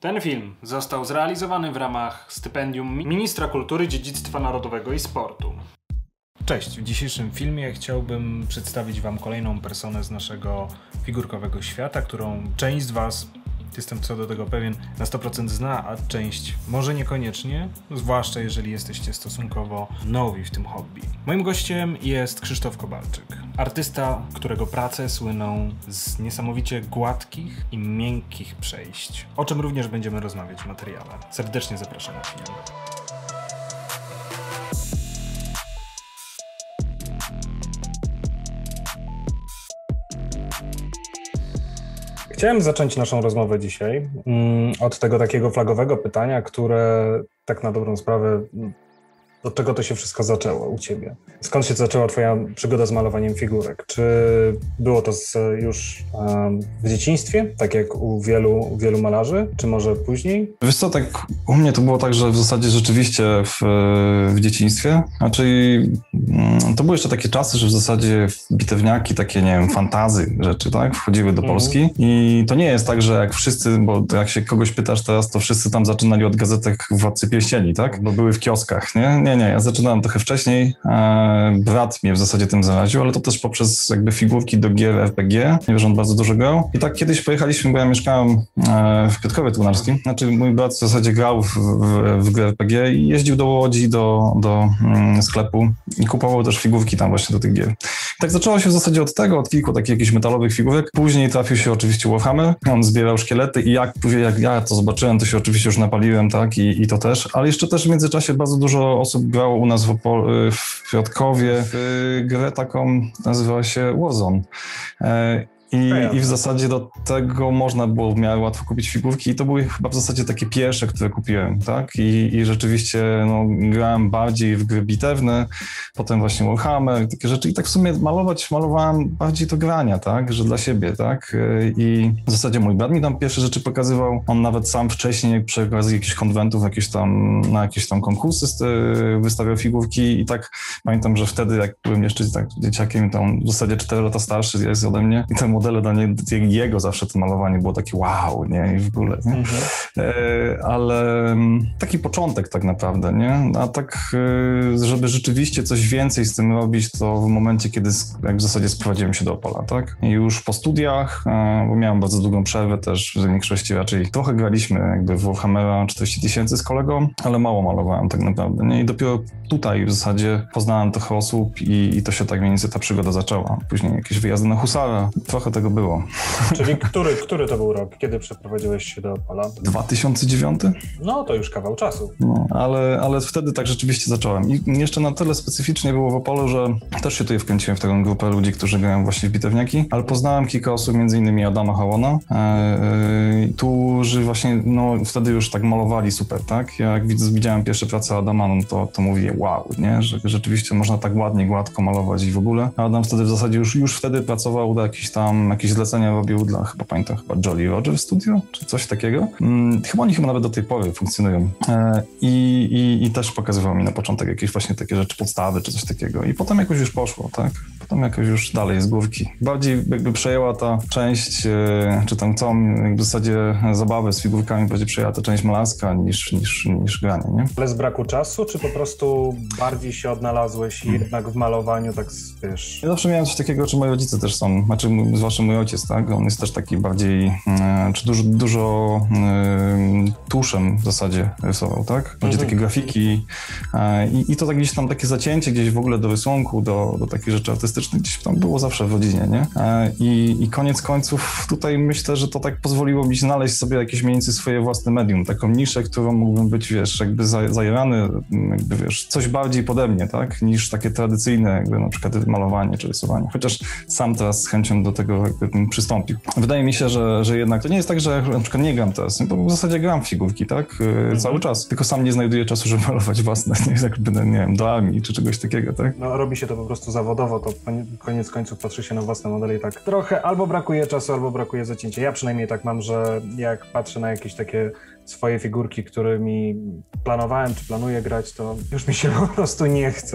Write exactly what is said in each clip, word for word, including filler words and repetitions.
Ten film został zrealizowany w ramach stypendium Ministra Kultury, Dziedzictwa Narodowego i Sportu. Cześć, w dzisiejszym filmie chciałbym przedstawić Wam kolejną personę z naszego figurkowego świata, którą część z Was, jestem co do tego pewien, na sto procent zna, a część może niekoniecznie, zwłaszcza jeżeli jesteście stosunkowo nowi w tym hobby. Moim gościem jest Krzysztof Kowalczyk, artysta, którego prace słyną z niesamowicie gładkich i miękkich przejść, o czym również będziemy rozmawiać w materiale. Serdecznie zapraszam na film. Chciałem zacząć naszą rozmowę dzisiaj mm, od tego takiego flagowego pytania, które tak na dobrą sprawę, od czego to się wszystko zaczęło u Ciebie? Skąd się zaczęła Twoja przygoda z malowaniem figurek? Czy było to z, już um, w dzieciństwie, tak jak u wielu, wielu malarzy, czy może później? Wiesz co, tak u mnie to było tak, że w zasadzie rzeczywiście w, w dzieciństwie, znaczy to były jeszcze takie czasy, że w zasadzie bitewniaki, takie nie wiem, fantazy rzeczy, tak, wchodziły do mhm. Polski i to nie jest tak, że jak wszyscy, bo jak się kogoś pytasz teraz, to wszyscy tam zaczynali od gazetek Władcy Pierścieni, tak, bo były w kioskach, nie? Nie, nie, ja zaczynałem trochę wcześniej, e, brat mnie w zasadzie tym zaraził, ale to też poprzez jakby figurki do gier R P G, nie że on bardzo dużo grał. I tak kiedyś pojechaliśmy, bo ja mieszkałem e, w Piotrkowie Trybunalskim, znaczy mój brat w zasadzie grał w, w, w grę R P G i jeździł do Łodzi, do, do mm, sklepu i kupował też figurki tam właśnie do tych gier. I tak zaczęło się w zasadzie od tego, od kilku takich jakichś metalowych figurek. Później trafił się oczywiście Warhammer, on zbierał szkielety i jak później jak ja to zobaczyłem, to się oczywiście już napaliłem, tak, i, i to też, ale jeszcze też w międzyczasie bardzo dużo osób grało u nas w, Opol- w Piotrkowie w grę taką, nazywała się Warzone. I, I w zasadzie do tego można było w miarę łatwo kupić figurki i to były chyba w zasadzie takie pierwsze, które kupiłem, tak? I, i rzeczywiście no, grałem bardziej w gry bitewne, potem właśnie Warhammer, takie rzeczy i tak w sumie malować, malowałem bardziej do grania, tak? Że dla siebie, tak? I w zasadzie mój brat mi tam pierwsze rzeczy pokazywał, on nawet sam wcześniej przy okazji jakichś konwentów, jakieś tam, na jakieś tam konkursy wystawiał figurki i tak pamiętam, że wtedy jak byłem jeszcze tak dzieciakiem, tam w zasadzie cztery lata starszy jest ode mnie i temu modele dla nie, jego zawsze to malowanie było takie wow, nie? I w ogóle, nie? Mhm. E, ale taki początek tak naprawdę, nie? A tak, e, żeby rzeczywiście coś więcej z tym robić, to w momencie, kiedy jak w zasadzie sprowadziłem się do Opola, tak? I już po studiach, e, bo miałem bardzo długą przerwę też, w większości raczej trochę graliśmy jakby w Warhammera czterdzieści tysięcy z kolegą, ale mało malowałem tak naprawdę, nie? I dopiero tutaj w zasadzie poznałem trochę osób i, i to się tak mniej więcej ta przygoda zaczęła. Później jakieś wyjazdy na husara, trochę tego było. Czyli który, który to był rok? Kiedy przeprowadziłeś się do Opola? dwa tysiące dziewiąty? No, to już kawał czasu. No, ale, ale wtedy tak rzeczywiście zacząłem. I jeszcze na tyle specyficznie było w Opolu, że też się tutaj wkręciłem w taką grupę ludzi, którzy grają właśnie w bitewniaki, ale poznałem kilka osób, między innymi Adama Hałona, e, którzy właśnie no, wtedy już tak malowali super, tak? Ja jak widziałem pierwsze prace Adama, no, to, to mówię wow, nie? Że rzeczywiście można tak ładnie, gładko malować i w ogóle. Adam wtedy w zasadzie już, już wtedy pracował do jakichś tam, jakieś zlecenia robił dla, chyba pamiętam, chyba Jolly Roger Studio, czy coś takiego. Hmm, chyba oni chyba nawet do tej pory funkcjonują. E, i, i, I też pokazywał mi na początek jakieś właśnie takie rzeczy, podstawy, czy coś takiego. I potem jakoś już poszło, tak? Potem jakoś już dalej z główki. Bardziej jakby przejęła ta część, e, czy tam całą jakby w zasadzie zabawę z figurkami, bardziej przejęła ta część malarska niż, niż, niż granie, nie? Ale z braku czasu, czy po prostu bardziej się odnalazłeś hmm. jednak w malowaniu, tak wiesz? Ja zawsze miałem coś takiego, czy moi rodzice też są, znaczy zwłaszcza mój ojciec, tak? On jest też taki bardziej, e, czy dużo, dużo e, tuszem w zasadzie rysował, tak? Bardziej mhm. takie grafiki e, i, i to tak gdzieś tam takie zacięcie gdzieś w ogóle do rysunku, do, do takich rzeczy artystycznych gdzieś tam było zawsze w rodzinie, nie? E, i, I koniec końców tutaj myślę, że to tak pozwoliło mi znaleźć sobie jakieś mniej więcej swoje własne medium, taką niszę, którą mógłbym być, wiesz, jakby zajarany, jakby wiesz, coś bardziej pode mnie, tak? Niż takie tradycyjne jakby na przykład malowanie czy rysowanie. Chociaż sam teraz z chęcią do tego jakby przystąpił. Wydaje mi się, że, że jednak to nie jest tak, że na przykład nie gram teraz, bo w zasadzie gram w figurki, tak? Mhm. Cały czas. Tylko sam nie znajduję czasu, żeby malować własne, nie, jakby, nie wiem, do armii czy czegoś takiego, tak? No robi się to po prostu zawodowo, to koniec końców patrzy się na własne modele i tak trochę albo brakuje czasu, albo brakuje zacięcia. Ja przynajmniej tak mam, że jak patrzę na jakieś takie swoje figurki, którymi planowałem czy planuję grać, to już mi się po prostu nie chce.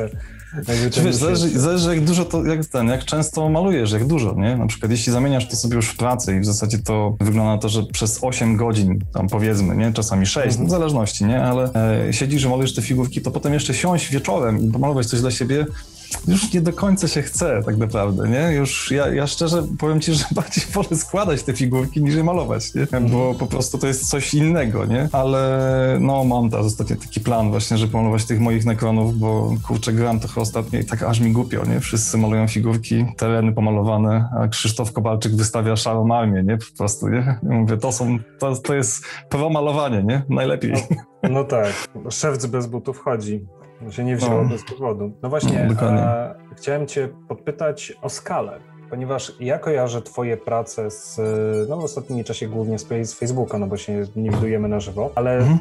Czy wiesz, zależy, zależy jak dużo to, jak ten, jak często malujesz, jak dużo, nie? Na przykład jeśli zamieniasz to sobie już w pracy i w zasadzie to wygląda na to, że przez osiem godzin, tam powiedzmy, nie? Czasami sześć, mhm. no, w zależności, nie? Ale e, siedzisz i malujesz te figurki, to potem jeszcze siąść wieczorem i pomalować coś dla siebie, już nie do końca się chce tak naprawdę, nie? Już ja, ja szczerze powiem ci, że bardziej wolę składać te figurki niż je malować, nie? Bo po prostu to jest coś innego, nie? Ale no mam teraz ostatnio taki plan właśnie, żeby pomalować tych moich nekronów, bo kurczę, gram trochę ostatnio i tak aż mi głupio, nie? Wszyscy malują figurki, tereny pomalowane, a Krzysztof Kowalczyk wystawia szarą armię, nie? Po prostu, nie? I mówię, to są, to, to jest pro malowanie, nie? Najlepiej. No, no tak, szewc bez butów chodzi. Się nie wzięło no. bez powodu. No właśnie, no, a, chciałem cię podpytać o skalę, ponieważ ja kojarzę twoje prace z, no w ostatnim czasie głównie z Facebooka, no bo się nie widujemy na żywo, ale mhm.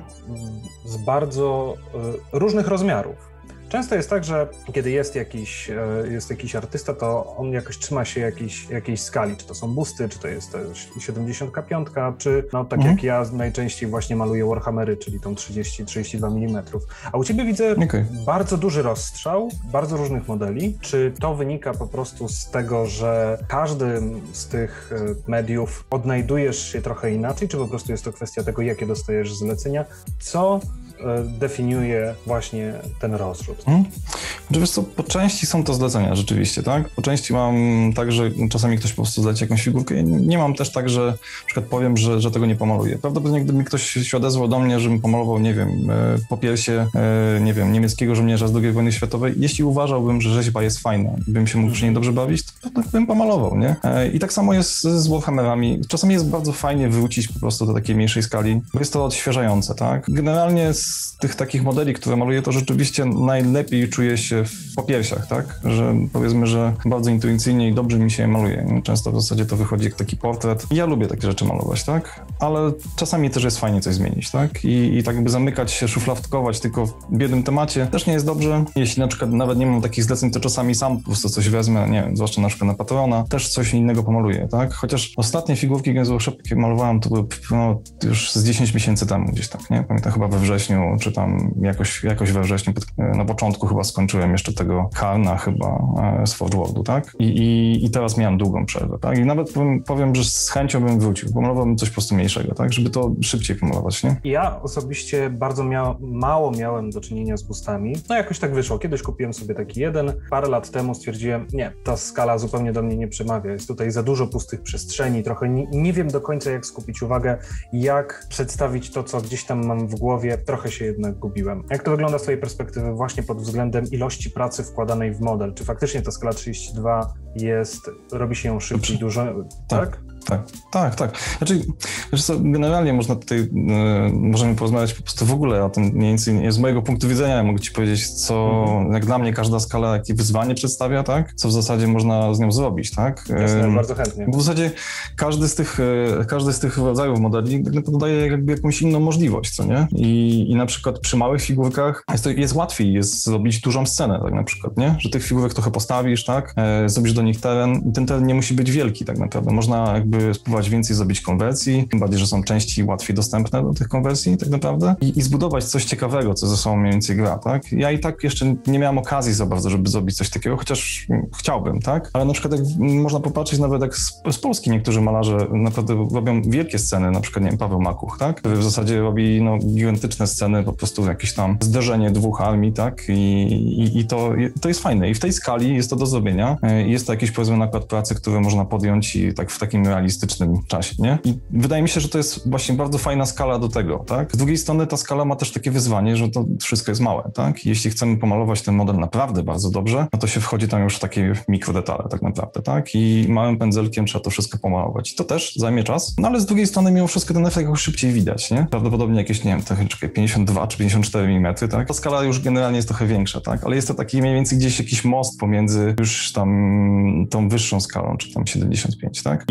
z bardzo y, różnych rozmiarów. Często jest tak, że kiedy jest jakiś, jest jakiś artysta, to on jakoś trzyma się jakiejś, jakiejś skali, czy to są busty, czy to jest siedemdziesiąt pięć, czy no tak mhm. jak ja najczęściej właśnie maluję Warhammery, czyli tą trzydzieści trzydzieści dwa milimetry. A u ciebie widzę okay. bardzo duży rozstrzał, bardzo różnych modeli. Czy to wynika po prostu z tego, że każdym z tych mediów odnajdujesz się trochę inaczej, czy po prostu jest to kwestia tego, jakie dostajesz zlecenia? Co definiuje właśnie ten rozrzut? Hmm. Wiesz co, po części są to zlecenia rzeczywiście, tak? Po części mam tak, że czasami ktoś po prostu zleci jakąś figurkę. Ja nie mam też tak, że na przykład powiem, że, że tego nie pomaluję. Prawdopodobnie gdyby mi ktoś się odezwał do mnie, żebym pomalował, nie wiem, popiersie, nie wiem, niemieckiego żołnierza z drugiej wojny światowej, jeśli uważałbym, że rzeźba jest fajna, bym się mógł przy niej dobrze bawić, to bym pomalował, nie? I tak samo jest z Warhammerami. Czasami jest bardzo fajnie wrócić po prostu do takiej mniejszej skali, bo jest to odświeżające, tak? Generalnie z tych takich modeli, które maluję, to rzeczywiście najlepiej czuję się w popiersiach, tak? Że powiedzmy, że bardzo intuicyjnie i dobrze mi się maluje. Często w zasadzie to wychodzi jak taki portret. Ja lubię takie rzeczy malować, tak? Ale czasami też jest fajnie coś zmienić, tak? I, i tak jakby zamykać się, szufladkować tylko w biednym temacie też nie jest dobrze. Jeśli na przykład nawet nie mam takich zleceń, to czasami sam po prostu coś wezmę, nie wiem, zwłaszcza na przykład na Patrona, też coś innego pomaluję, tak? Chociaż ostatnie figurki Games Workshop, jakie malowałem, to były no, już z dziesięć miesięcy temu gdzieś tak, nie? Pamiętam chyba we wrześniu, czy tam jakoś, jakoś we wrześniu, na początku chyba skończyłem jeszcze tego Karna chyba z Forge Worldu, tak? I, i, I teraz miałem długą przerwę, tak? I nawet powiem, powiem, że z chęcią bym wrócił, pomalowałbym coś po prostu mniejszego, tak? Żeby to szybciej pomalować, nie? Ja osobiście bardzo mia- mało miałem do czynienia z bustami. No jakoś tak wyszło. Kiedyś kupiłem sobie taki jeden. Parę lat temu stwierdziłem, nie, ta skala zupełnie do mnie nie przemawia. Jest tutaj za dużo pustych przestrzeni, trochę nie, nie wiem do końca, jak skupić uwagę, jak przedstawić to, co gdzieś tam mam w głowie. Trochę się jednak gubiłem. Jak to wygląda z twojej perspektywy właśnie pod względem ilości pracy wkładanej w model? Czy faktycznie ta skala trzydzieści dwa jest, robi się ją szybciej, dużo, tak? tak? Tak, tak, tak. Znaczy, wiesz co, generalnie można tutaj, yy, możemy porozmawiać po prostu w ogóle o tym mniej więcej, z mojego punktu widzenia, ja mogę ci powiedzieć, co, mm-hmm. jak dla mnie każda skala jakie wyzwanie przedstawia, tak? Co w zasadzie można z nią zrobić, tak? Jasne, yy, bardzo chętnie. W zasadzie każdy z tych, yy, każdy z tych rodzajów modeli tak naprawdę daje jakby jakąś inną możliwość, co nie? I, i na przykład przy małych figurkach jest, to, jest łatwiej jest zrobić dużą scenę, tak na przykład, nie? Że tych figurek trochę postawisz, tak? Yy, zrobisz do nich teren i ten teren nie musi być wielki tak naprawdę. Można jakby spróbować więcej zrobić konwersji, tym bardziej, że są części łatwiej dostępne do tych konwersji tak naprawdę i, i zbudować coś ciekawego, co ze sobą mniej więcej gra, tak? Ja i tak jeszcze nie miałem okazji za bardzo, żeby zrobić coś takiego, chociaż chciałbym, tak? Ale na przykład jak można popatrzeć nawet jak z, z Polski niektórzy malarze naprawdę robią wielkie sceny, na przykład, nie wiem, Paweł Makuch, tak? Który w zasadzie robi, no, gigantyczne sceny, po prostu jakieś tam zderzenie dwóch armii, tak? I, i, i to, to jest fajne. I w tej skali jest to do zrobienia. Jest to jakiś, powiedzmy, nakład pracy, który można podjąć i tak w takim realistycznym czasie, nie? I wydaje mi się, że to jest właśnie bardzo fajna skala do tego, tak? Z drugiej strony ta skala ma też takie wyzwanie, że to wszystko jest małe, tak? I jeśli chcemy pomalować ten model naprawdę bardzo dobrze, no to się wchodzi tam już w takie mikrodetale tak naprawdę, tak? I małym pędzelkiem trzeba to wszystko pomalować. I to też zajmie czas, no ale z drugiej strony mimo wszystko ten efekt jakoś szybciej widać, nie? Prawdopodobnie jakieś, nie wiem, trochę pięćdziesiąt dwa czy pięćdziesiąt cztery milimetry, tak? Ta skala już generalnie jest trochę większa, tak? Ale jest to taki mniej więcej gdzieś jakiś most pomiędzy już tam tą wyższą skalą, czy tam siedemdziesiąt pięć, tak? I w,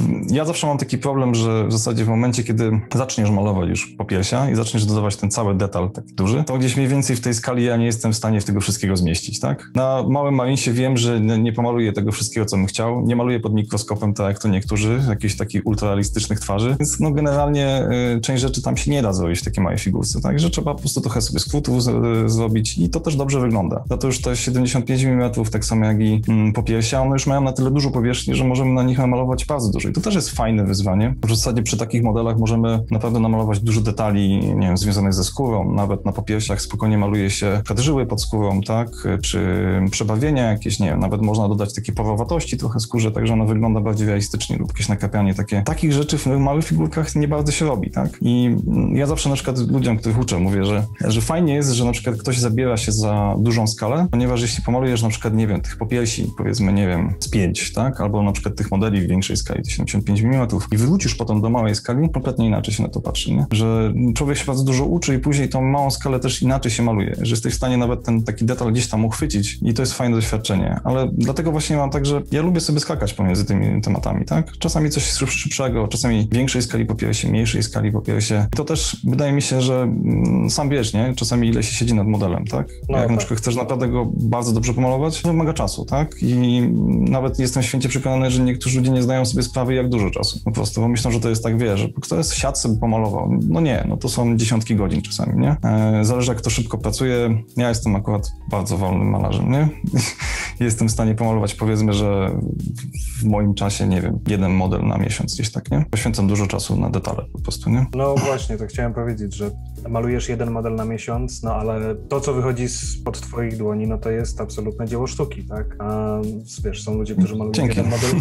ja zawsze mam taki problem, że w zasadzie w momencie, kiedy zaczniesz malować już popiersia i zaczniesz dodawać ten cały detal taki duży, to gdzieś mniej więcej w tej skali ja nie jestem w stanie w tego wszystkiego zmieścić, tak? Na małym malinsie wiem, że nie pomaluję tego wszystkiego, co bym chciał. Nie maluję pod mikroskopem, tak jak to niektórzy, jakichś takich ultrrealistycznych twarzy, więc no generalnie y, część rzeczy tam się nie da zrobić w takiej małej figurce, tak? Że trzeba po prostu trochę sobie skrótów z, y, zrobić i to też dobrze wygląda. Za to już to jest siedemdziesiąt pięć milimetrów, tak samo jak i mm, popiersia, one już mają na tyle dużo powierzchni, że możemy na nich namalować bardzo dużo. I to też jest fajne wyzwanie. W zasadzie przy takich modelach możemy naprawdę namalować dużo detali, nie wiem, związanych ze skórą. Nawet na popiersiach spokojnie maluje się żyły pod skórą, tak? Czy przebarwienia jakieś, nie wiem, nawet można dodać takie porowatości trochę skórze, tak że ona wygląda bardziej realistycznie lub jakieś nakrapianie takie. Takich rzeczy w małych figurkach nie bardzo się robi, tak? I ja zawsze na przykład ludziom, których uczę, mówię, że, że fajnie jest, że na przykład ktoś zabiera się za dużą skalę, ponieważ jeśli pomalujesz na przykład, nie wiem, tych popiersi, powiedzmy, nie wiem, z pięć, tak? Albo na przykład tych modeli w większej skali, siedemdziesiąt pięć milimetrów i wrócisz potem do małej skali, kompletnie inaczej się na to patrzy, nie? Że człowiek się bardzo dużo uczy i później tą małą skalę też inaczej się maluje, że jesteś w stanie nawet ten taki detal gdzieś tam uchwycić i to jest fajne doświadczenie, ale dlatego właśnie mam tak, że ja lubię sobie skakać pomiędzy tymi tematami, tak? Czasami coś szybszego, czasami większej skali popiersie, mniejszej skali popiersie. To też wydaje mi się, że sam wiesz, nie? Czasami ile się siedzi nad modelem, tak? No, jak tak. Na przykład chcesz naprawdę go bardzo dobrze pomalować, to wymaga czasu, tak? I nawet jestem święcie przekonany, że niektórzy ludzie nie zdają sobie sprawy, jak dużo czasu po prostu, bo myślą, że to jest tak, wiesz, że kto jest siadł sobie pomalował. No nie, no to są dziesiątki godzin czasami, nie? E, zależy jak to szybko pracuje. Ja jestem akurat bardzo wolnym malarzem, nie? Jestem w stanie pomalować, powiedzmy, że w moim czasie, nie wiem, jeden model na miesiąc gdzieś tak, nie? Poświęcam dużo czasu na detale po prostu, nie? No właśnie, to chciałem powiedzieć, że malujesz jeden model na miesiąc, no ale to, co wychodzi spod twoich dłoni, no to jest absolutne dzieło sztuki, tak? A wiesz, są ludzie, którzy malują Dzięki. jeden model...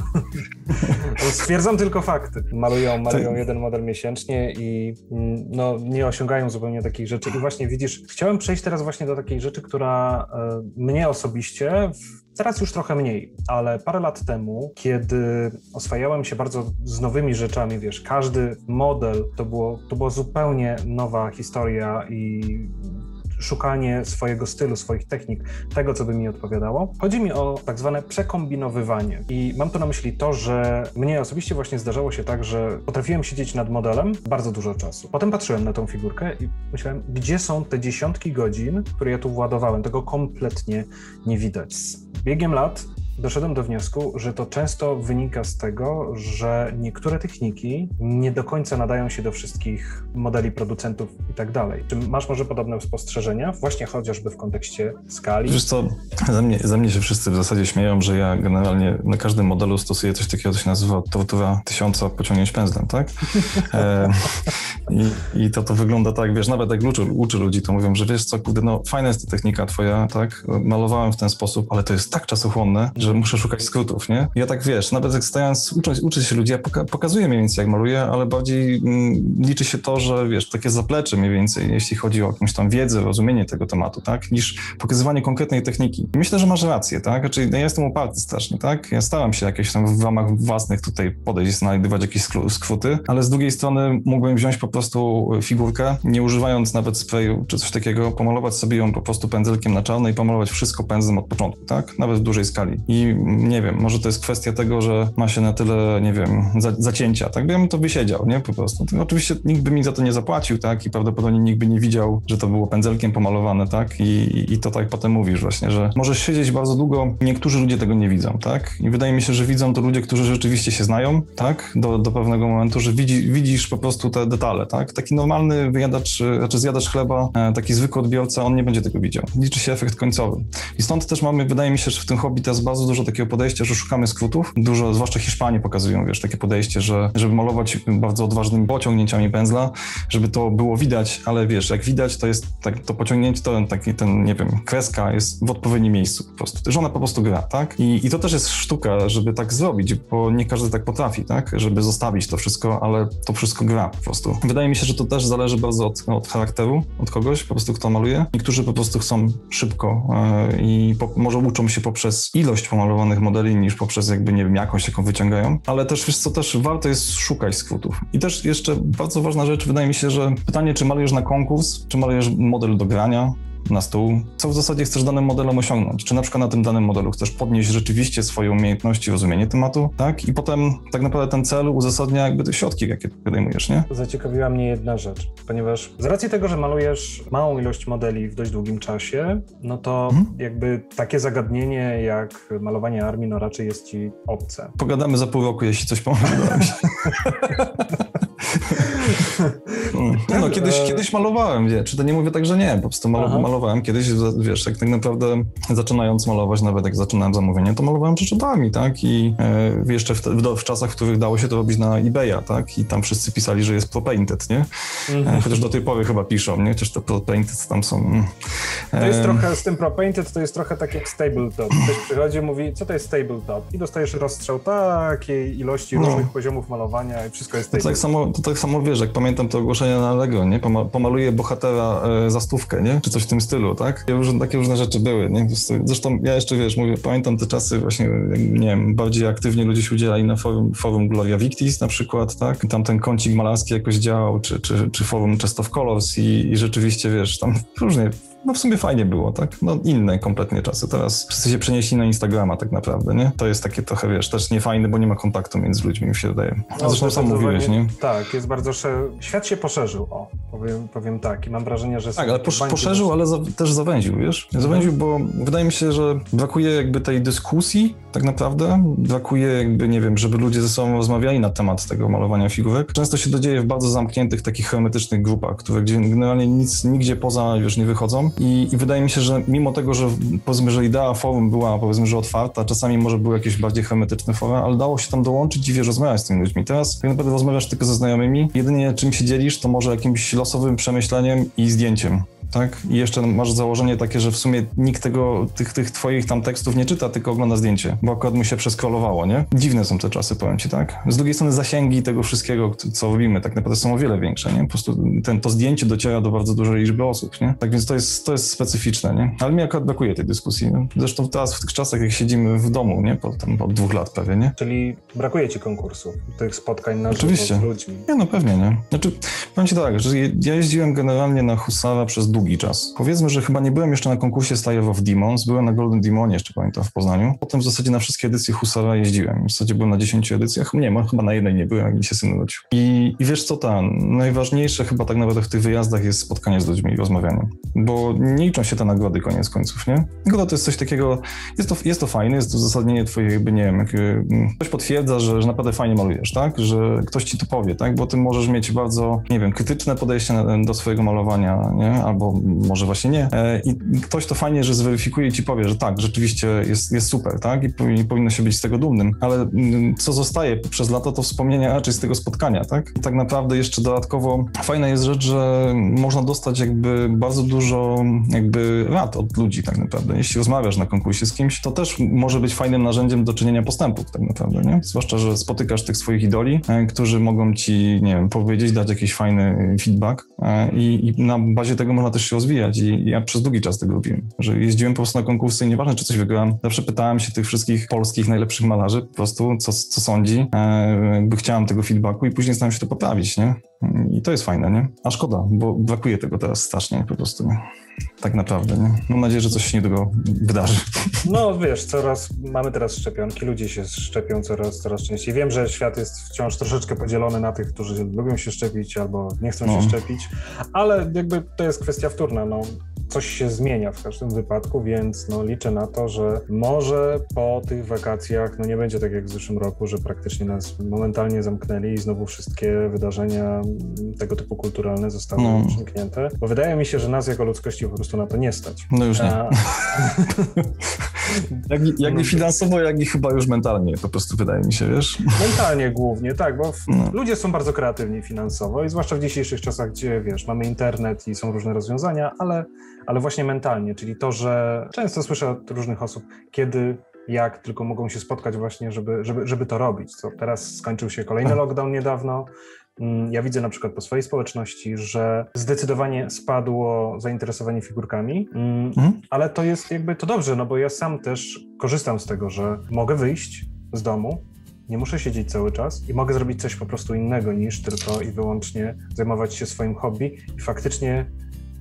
Stwierdzam tylko fakty. Malują, malują to... jeden model miesięcznie i no, nie osiągają zupełnie takich rzeczy. I właśnie widzisz, chciałem przejść teraz właśnie do takiej rzeczy, która e, mnie osobiście, w, teraz już trochę mniej, ale parę lat temu, kiedy oswajałem się bardzo z nowymi rzeczami, wiesz, każdy model to było, to była zupełnie nowa historia i szukanie swojego stylu, swoich technik, tego, co by mi odpowiadało. Chodzi mi o tak zwane przekombinowywanie. I mam tu na myśli to, że mnie osobiście właśnie zdarzało się tak, że potrafiłem siedzieć nad modelem bardzo dużo czasu. Potem patrzyłem na tą figurkę i myślałem, gdzie są te dziesiątki godzin, które ja tu władowałem. Tego kompletnie nie widać. Z biegiem lat doszedłem do wniosku, że to często wynika z tego, że niektóre techniki nie do końca nadają się do wszystkich modeli, producentów i tak dalej. Czy masz może podobne spostrzeżenia, właśnie chociażby w kontekście skali? Wiesz co, za mnie, za mnie się wszyscy w zasadzie śmieją, że ja generalnie na każdym modelu stosuję coś takiego, co się nazywa tortura tysiąca pociągnięć pędzlem, tak? E, i, I to to wygląda tak, wiesz, nawet jak uczę, uczę ludzi, to mówią, że wiesz co, kurde, no fajna jest ta technika twoja, tak? Malowałem w ten sposób, ale to jest tak czasochłonne, że muszę szukać skrótów, nie? Ja tak, wiesz, nawet jak stając, ucząc, uczy się ludzi, ja poka- pokazuję mniej więcej, jak maluję, ale bardziej mm, liczy się to, że, wiesz, takie zaplecze mniej więcej, jeśli chodzi o jakąś tam wiedzę, rozumienie tego tematu, tak? Niż pokazywanie konkretnej techniki. I myślę, że masz rację, tak? Znaczy, ja jestem uparty strasznie, tak? Ja staram się jakieś tam w ramach własnych tutaj podejść, znajdywać jakieś skróty, ale z drugiej strony mógłbym wziąć po prostu figurkę, nie używając nawet sprayu czy coś takiego, pomalować sobie ją po prostu pędzelkiem na czarno i pomalować wszystko pędzlem od początku, tak? Nawet w dużej skali. I nie wiem, może to jest kwestia tego, że ma się na tyle, nie wiem, za, zacięcia, tak? Bo ja bym to wysiedział, nie? Po prostu. To oczywiście nikt by mi za to nie zapłacił, tak? I prawdopodobnie nikt by nie widział, że to było pędzelkiem pomalowane, tak? I, i to tak potem mówisz właśnie, że możesz siedzieć bardzo długo, niektórzy ludzie tego nie widzą, tak? I wydaje mi się, że widzą to ludzie, którzy rzeczywiście się znają, tak? Do, do pewnego momentu, że widzi, widzisz po prostu te detale, tak? Taki normalny wyjadacz, znaczy zjadacz chleba, taki zwykły odbiorca, on nie będzie tego widział. Liczy się efekt końcowy. I stąd też mamy, wydaje mi się, że w tym hobby teraz bardzo dużo takiego podejścia, że szukamy skrótów. Dużo, zwłaszcza Hiszpanie pokazują, wiesz, takie podejście, że żeby malować bardzo odważnymi pociągnięciami pędzla, żeby to było widać, ale wiesz, jak widać, to jest tak, to pociągnięcie, to taki ten, nie wiem, kreska jest w odpowiednim miejscu po prostu. Że ona po prostu gra, tak? I, i to też jest sztuka, żeby tak zrobić, bo nie każdy tak potrafi, tak? Żeby zostawić to wszystko, ale to wszystko gra po prostu. Wydaje mi się, że to też zależy bardzo od, od charakteru, od kogoś po prostu, kto maluje. Niektórzy po prostu chcą szybko yy, i po, może uczą się poprzez ilość pomalowanych modeli niż poprzez jakby, nie wiem, jakąś jaką wyciągają, ale też, wiesz co, też warto jest szukać skrótów. I też jeszcze bardzo ważna rzecz, wydaje mi się, że pytanie, czy malujesz na konkurs, czy malujesz model do grania, na stół, co w zasadzie chcesz danym modelem osiągnąć. Czy na przykład na tym danym modelu chcesz podnieść rzeczywiście swoje umiejętności, rozumienie tematu, tak? I potem tak naprawdę ten cel uzasadnia jakby te środki, jakie podejmujesz, nie? Zaciekawiła mnie jedna rzecz, ponieważ z racji tego, że malujesz małą ilość modeli w dość długim czasie, no to hmm? jakby takie zagadnienie jak malowanie armii, no raczej jest ci obce. Pogadamy za pół roku, jeśli coś pomoże. No, kiedyś, kiedyś malowałem, wie, czy to nie mówię tak, że nie, po prostu mal, malowałem kiedyś, wiesz, jak tak naprawdę zaczynając malować, nawet jak zaczynałem zamówienie, to malowałem przyczepami, tak, i e, jeszcze w, w, w czasach, w których dało się to robić na eBaya, tak, i tam wszyscy pisali, że jest ProPainted, nie, e, chociaż do tej pory chyba piszą, nie, chociaż te ProPainted tam są. E, to jest trochę, z tym ProPainted to jest trochę tak jak z Tabletop, ktoś przychodzi i mówi, co to jest Tabletop i dostajesz rozstrzał takiej ilości no. różnych poziomów malowania i wszystko jest Tabletop. To tak samo, to tak samo wiesz, jak pamiętam to ogłoszenie na Allegro, nie? Pomaluję bohatera e, za stówkę, nie? Czy coś w tym stylu, tak? Różne, takie różne rzeczy były, nie? Zresztą ja jeszcze, wiesz, mówię, pamiętam te czasy właśnie, nie wiem, bardziej aktywnie ludzie się udzielali na forum, forum Gloria Victis na przykład, tak? I tam ten kącik malarski jakoś działał, czy, czy, czy forum Chest of Colors i, i rzeczywiście, wiesz, tam różnie, no w sumie fajnie było, tak? No inne kompletnie czasy. Teraz wszyscy się przenieśli na Instagrama tak naprawdę, nie? To jest takie trochę, wiesz, też niefajne, bo nie ma kontaktu między ludźmi, mi się wydaje. A no, zresztą sam mówiłeś, nie? Tak, jest bardzo... Sze... Świat się poszerzył, o, powiem, powiem tak. I mam wrażenie, że... Tak, ale posz, poszerzył, też... ale za, też zawęził, wiesz? Zawęził, bo wydaje mi się, że brakuje jakby tej dyskusji tak naprawdę. Brakuje jakby, nie wiem, żeby ludzie ze sobą rozmawiali na temat tego malowania figurek. Często się to dzieje w bardzo zamkniętych, takich hermetycznych grupach, które gdzie generalnie nic, nigdzie poza już nie wychodzą. I, I wydaje mi się, że mimo tego, że powiedzmy, że idea forum była powiedzmy, że otwarta, czasami może były jakieś bardziej hermetyczne fora, ale dało się tam dołączyć i wiesz, rozmawiać z tymi ludźmi. Teraz tak naprawdę rozmawiasz tylko ze znajomymi. Jedynie czym się dzielisz, to może jakimś losowym przemyśleniem i zdjęciem. Tak? I jeszcze masz założenie takie, że w sumie nikt tego, tych, tych twoich tam tekstów nie czyta, tylko ogląda zdjęcie, bo akurat mu się przeskrolowało, nie? Dziwne są te czasy, powiem ci, tak? Z drugiej strony zasięgi tego wszystkiego, co robimy, tak naprawdę są o wiele większe, nie? Po prostu ten, to zdjęcie dociera do bardzo dużej liczby osób, nie? Tak więc to jest, to jest specyficzne, nie? Ale mi akurat brakuje tej dyskusji, no? Zresztą teraz w tych czasach, jak siedzimy w domu, nie? Po, tam, od dwóch lat prawie, nie? Czyli brakuje ci konkursów, tych spotkań na żywo Oczywiście. z ludźmi. Nie, no pewnie, nie? Znaczy, powiem ci tak, że ja jeździłem generalnie na Husara przez długi czas. Powiedzmy, że chyba nie byłem jeszcze na konkursie Slayer of Demons, byłem na Golden Demonie, jeszcze pamiętam, w Poznaniu. Potem w zasadzie na wszystkie edycje Husara jeździłem. W zasadzie byłem na dziesięciu edycjach. Nie, chyba na jednej nie byłem, jak mi się syn urodził. I, I wiesz co, ta najważniejsze chyba tak naprawdę w tych wyjazdach jest spotkanie z ludźmi i rozmawianie. Bo nie liczą się te nagrody koniec końców, nie? Nagroda to jest coś takiego, jest to, jest to fajne, jest to uzasadnienie twoje jakby, nie wiem, jak, ktoś potwierdza, że, że naprawdę fajnie malujesz, tak? Że ktoś ci to powie, tak? Bo ty możesz mieć bardzo, nie wiem, krytyczne podejście na, do swojego malowania, nie? Albo może właśnie nie. I ktoś to fajnie, że zweryfikuje i ci powie, że tak, rzeczywiście jest, jest super, tak? I, I powinno się być z tego dumnym. Ale co zostaje przez lata, to wspomnienia raczej z tego spotkania, tak? Tak naprawdę jeszcze dodatkowo fajna jest rzecz, że można dostać jakby bardzo dużo jakby rad od ludzi tak naprawdę. Jeśli rozmawiasz na konkursie z kimś, to też może być fajnym narzędziem do czynienia postępów tak naprawdę, nie? Zwłaszcza, że spotykasz tych swoich idoli, którzy mogą ci, nie wiem, powiedzieć, dać jakiś fajny feedback i, i na bazie tego można też się rozwijać. I ja przez długi czas tego robiłem, że jeździłem po prostu na konkursy i nieważne, czy coś wygrałem, zawsze pytałem się tych wszystkich polskich najlepszych malarzy po prostu, co, co sądzi, e, by chciałem tego feedbacku i później starałem się to poprawić, nie? I to jest fajne, nie? A szkoda, bo brakuje tego teraz strasznie po prostu, nie? Tak naprawdę, nie? Mam nadzieję, że coś się niedługo wydarzy. No wiesz, coraz, mamy teraz szczepionki, ludzie się szczepią coraz, coraz częściej. Wiem, że świat jest wciąż troszeczkę podzielony na tych, którzy lubią się szczepić albo nie chcą no. się szczepić, ale jakby to jest kwestia wtórna, no. Coś się zmienia w każdym wypadku, więc no, liczę na to, że może po tych wakacjach no, nie będzie tak jak w zeszłym roku, że praktycznie nas momentalnie zamknęli i znowu wszystkie wydarzenia tego typu kulturalne zostały no. przymknięte, bo wydaje mi się, że nas jako ludzkości po prostu na to nie stać. No już nie. A... jak, jak nie finansowo, jak i chyba już mentalnie po prostu wydaje mi się, wiesz? Mentalnie głównie, tak, bo w... no. ludzie są bardzo kreatywni finansowo i zwłaszcza w dzisiejszych czasach, gdzie wiesz, mamy internet i są różne rozwiązania, ale ale właśnie mentalnie, czyli to, że często słyszę od różnych osób, kiedy, jak tylko mogą się spotkać właśnie, żeby, żeby, żeby to robić. Co teraz skończył się kolejny lockdown niedawno. Ja widzę na przykład po swojej społeczności, że zdecydowanie spadło zainteresowanie figurkami, mhm. ale to jest jakby to dobrze, no bo ja sam też korzystam z tego, że mogę wyjść z domu, nie muszę siedzieć cały czas i mogę zrobić coś po prostu innego niż tylko i wyłącznie zajmować się swoim hobby i faktycznie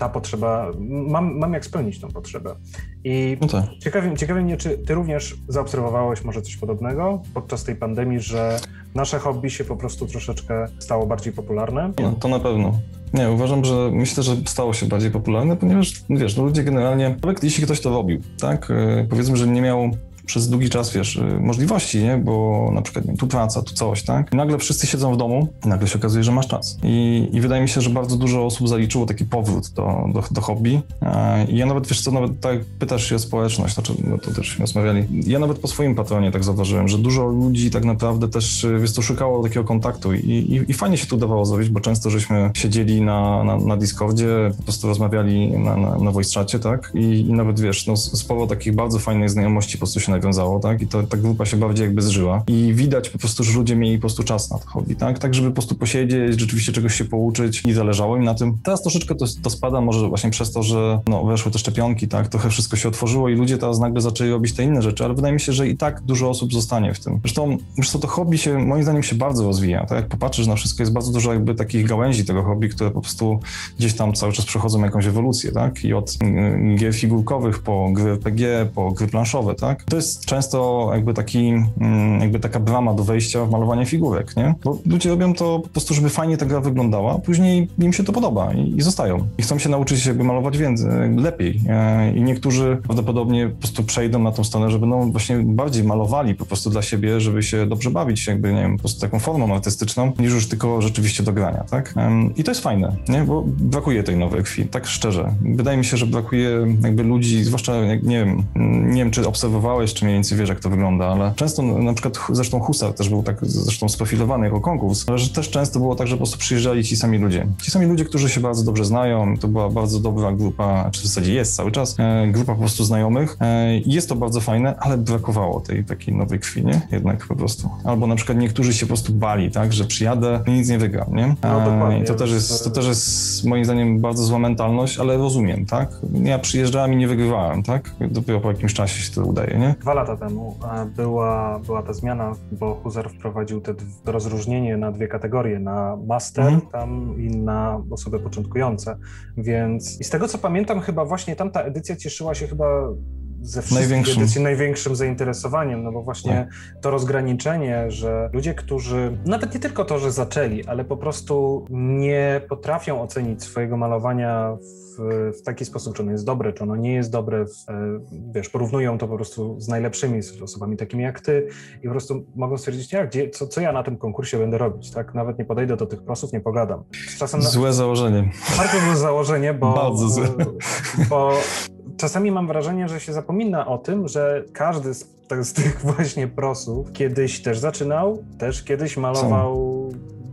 ta potrzeba, mam, mam jak spełnić tą potrzebę. I no tak. ciekawi, ciekawi mnie, czy ty również zaobserwowałeś może coś podobnego podczas tej pandemii, że nasze hobby się po prostu troszeczkę stało bardziej popularne? No, to na pewno. Nie, uważam, że myślę, że stało się bardziej popularne, ponieważ, wiesz, no ludzie generalnie, nawet jeśli ktoś to robił, tak, yy, powiedzmy, że nie miał przez długi czas, wiesz, możliwości, nie? Bo na przykład nie, tu praca, tu coś, tak? I nagle wszyscy siedzą w domu i nagle się okazuje, że masz czas. I, i wydaje mi się, że bardzo dużo osób zaliczyło taki powrót do, do, do hobby. I ja nawet, wiesz co, nawet tak pytasz się o społeczność, znaczy, no to też rozmawiali. Ja nawet po swoim patronie tak zauważyłem, że dużo ludzi tak naprawdę też, wiesz co, szukało takiego kontaktu i, i, i fajnie się tu dawało zrobić, bo często żeśmy siedzieli na, na, na Discordzie, po prostu rozmawiali na, na, na voice czacie, tak? I, i nawet, wiesz, no sporo takich bardzo fajnych znajomości po prostu się nawiązało, tak? I to, ta grupa się bardziej jakby zżyła. I widać po prostu, że ludzie mieli po prostu czas na to hobby, tak? Tak, żeby po prostu posiedzieć, rzeczywiście czegoś się pouczyć i zależało im na tym. Teraz troszeczkę to, to spada, może właśnie przez to, że no, weszły te szczepionki, tak? Trochę wszystko się otworzyło i ludzie teraz nagle zaczęli robić te inne rzeczy, ale wydaje mi się, że i tak dużo osób zostanie w tym. Zresztą, zresztą to hobby się, moim zdaniem, się bardzo rozwija, tak? Jak popatrzysz na wszystko, jest bardzo dużo jakby takich gałęzi tego hobby, które po prostu gdzieś tam cały czas przechodzą jakąś ewolucję, tak? I od gier figurkowych po gry R P G, po gry planszowe, tak? To jest często jakby taki, jakby taka brama do wejścia w malowanie figurek, nie? Bo ludzie robią to po prostu, żeby fajnie ta gra wyglądała, a później im się to podoba i, i zostają. I chcą się nauczyć jakby malować więcej, lepiej. I niektórzy prawdopodobnie po prostu przejdą na tą stronę, żeby no właśnie bardziej malowali po prostu dla siebie, żeby się dobrze bawić, jakby, nie wiem, po prostu taką formą artystyczną, niż już tylko rzeczywiście do grania, tak? I to jest fajne, nie? Bo brakuje tej nowej krwi, tak szczerze. Wydaje mi się, że brakuje jakby ludzi, zwłaszcza, nie wiem, nie wiem, czy obserwowałeś, czy mniej więcej wiesz, jak to wygląda, ale często na przykład zresztą Husar też był tak zresztą sprofilowany jako konkurs, ale że też często było tak, że po prostu przyjeżdżali ci sami ludzie. Ci sami ludzie, którzy się bardzo dobrze znają, to była bardzo dobra grupa, czy w zasadzie jest cały czas, e, grupa po prostu znajomych. E, jest to bardzo fajne, ale brakowało tej takiej nowej krwi, nie? Jednak po prostu. Albo na przykład niektórzy się po prostu bali, tak, że przyjadę i nic nie wygram, nie? E, no dokładnie. I to też jest, to też jest moim zdaniem bardzo zła mentalność, ale rozumiem, tak? Ja przyjeżdżałem i nie wygrywałem, tak? Dopiero po jakimś czasie się to udaje, nie? Dwa lata temu była, była ta zmiana, bo Husar wprowadził te rozróżnienie na dwie kategorie, na master mhm. tam i na osoby początkujące, więc i z tego co pamiętam, chyba właśnie tamta edycja cieszyła się chyba ze wszystkich największym. edycji największym zainteresowaniem, no bo właśnie tak. to rozgraniczenie, że ludzie, którzy nawet nie tylko to, że zaczęli, ale po prostu nie potrafią ocenić swojego malowania w, w taki sposób, czy ono jest dobre, czy ono nie jest dobre, w, wiesz, porównują to po prostu z najlepszymi, z osobami takimi jak ty i po prostu mogą stwierdzić, jak, gdzie, co, co ja na tym konkursie będę robić, tak? Nawet nie podejdę do tych prosów, nie pogadam. Czasem złe na... założenie. Bardzo złe założenie, bo... Bardzo złe. Bo czasami mam wrażenie, że się zapomina o tym, że każdy z, z tych właśnie prosów kiedyś też zaczynał, też kiedyś malował,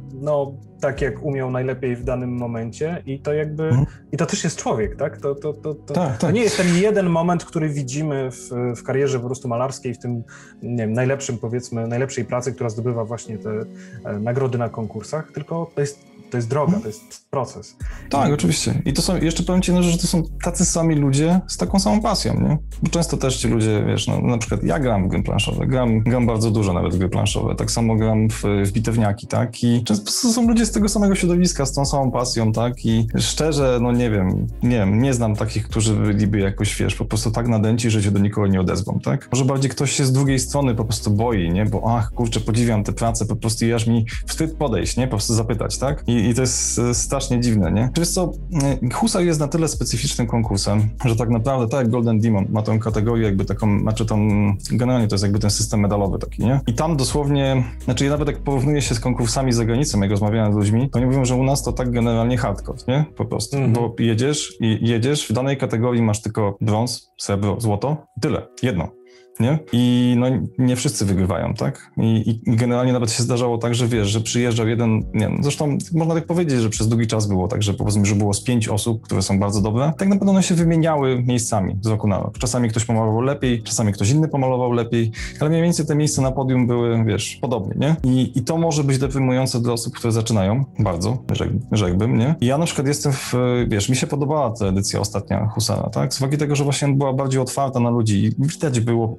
no tak jak umiał najlepiej w danym momencie i to jakby, hmm. i to też jest człowiek, tak? To, to, to, to, tak, to tak. nie jest ten jeden moment, który widzimy w, w karierze po prostu malarskiej, w tym, nie wiem, najlepszym, powiedzmy, najlepszej pracy, która zdobywa właśnie te e, nagrody na konkursach, tylko to jest To jest droga, to jest proces. Tak, I... oczywiście. I to są, jeszcze powiem ci, no, że to są tacy sami ludzie z taką samą pasją, nie? Bo często też ci ludzie, wiesz, no, na przykład ja gram w gry planszowe, gram, gram bardzo dużo nawet w gry planszowe, tak samo gram w, w bitewniaki, tak? I często są ludzie z tego samego środowiska, z tą samą pasją, tak? I szczerze, no nie wiem, nie wiem, nie znam takich, którzy byliby jakoś, wiesz, po prostu tak nadęci, że się do nikogo nie odezwą, tak? Może bardziej ktoś się z drugiej strony po prostu boi, nie? Bo ach, kurczę, podziwiam tę pracę, po prostu i aż mi wstyd podejść, nie? Po prostu zapytać, tak? I I to jest strasznie dziwne, nie? Wiesz co, Husar jest na tyle specyficznym konkursem, że tak naprawdę, tak jak Golden Demon ma tą kategorię jakby taką, znaczy tą, generalnie to jest jakby ten system medalowy taki, nie? I tam dosłownie, znaczy ja nawet jak porównuję się z konkursami za granicą, jak rozmawiałem z ludźmi, to oni mówią, że u nas to tak generalnie hardcore, nie? Po prostu, mm-hmm. bo jedziesz i jedziesz, w danej kategorii masz tylko brąz, srebro, złoto, tyle, jedno. Nie? I no nie wszyscy wygrywają, tak? I, I generalnie nawet się zdarzało tak, że wiesz, że przyjeżdżał jeden, nie wiem, zresztą można tak powiedzieć, że przez długi czas było tak, że powiedzmy, że było z pięć osób, które są bardzo dobre, tak naprawdę one się wymieniały miejscami z roku na rok. Czasami ktoś pomalował lepiej, czasami ktoś inny pomalował lepiej, ale mniej więcej te miejsca na podium były, wiesz, podobnie, nie? I, i to może być deprymujące dla osób, które zaczynają, bardzo, rzek, rzekłbym, nie? I ja na przykład jestem w, wiesz, mi się podobała ta edycja ostatnia Husara, tak? Z uwagi tego, że właśnie była bardziej otwarta na ludzi i widać było po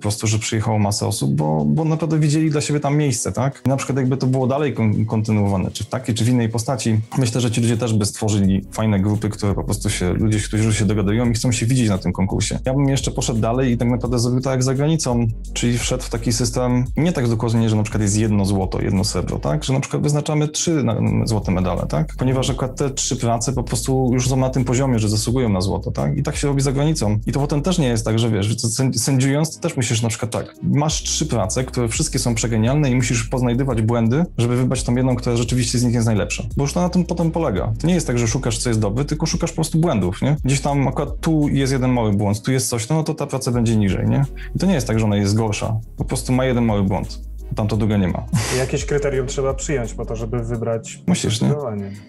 prostu, że przyjechało masę osób, bo, bo naprawdę widzieli dla siebie tam miejsce, tak? I na przykład jakby to było dalej kon- kontynuowane, czy w takiej, czy w innej postaci, myślę, że ci ludzie też by stworzyli fajne grupy, które po prostu się, ludzie, którzy się dogadują i chcą się widzieć na tym konkursie. Ja bym jeszcze poszedł dalej i tak naprawdę zrobił tak jak za granicą, czyli wszedł w taki system, nie tak dokładnie, że na przykład jest jedno złoto, jedno srebro, tak? Że na przykład wyznaczamy trzy złote medale, tak? Ponieważ akurat te trzy prace po prostu już są na tym poziomie, że zasługują na złoto, tak? I tak się robi za granicą. I to potem też nie jest tak, że wiesz, sędziując, to też musisz na przykład tak, masz trzy prace, które wszystkie są przegenialne i musisz poznajdywać błędy, żeby wybrać tą jedną, która rzeczywiście z nich jest najlepsza. Bo już to na tym potem polega. To nie jest tak, że szukasz, co jest dobre, tylko szukasz po prostu błędów, nie? Gdzieś tam akurat tu jest jeden mały błąd, tu jest coś, no, no to ta praca będzie niżej, nie? I to nie jest tak, że ona jest gorsza. Po prostu ma jeden mały błąd. Tam to druga nie ma. Jakieś kryterium trzeba przyjąć po to, żeby wybrać... Musisz, nie?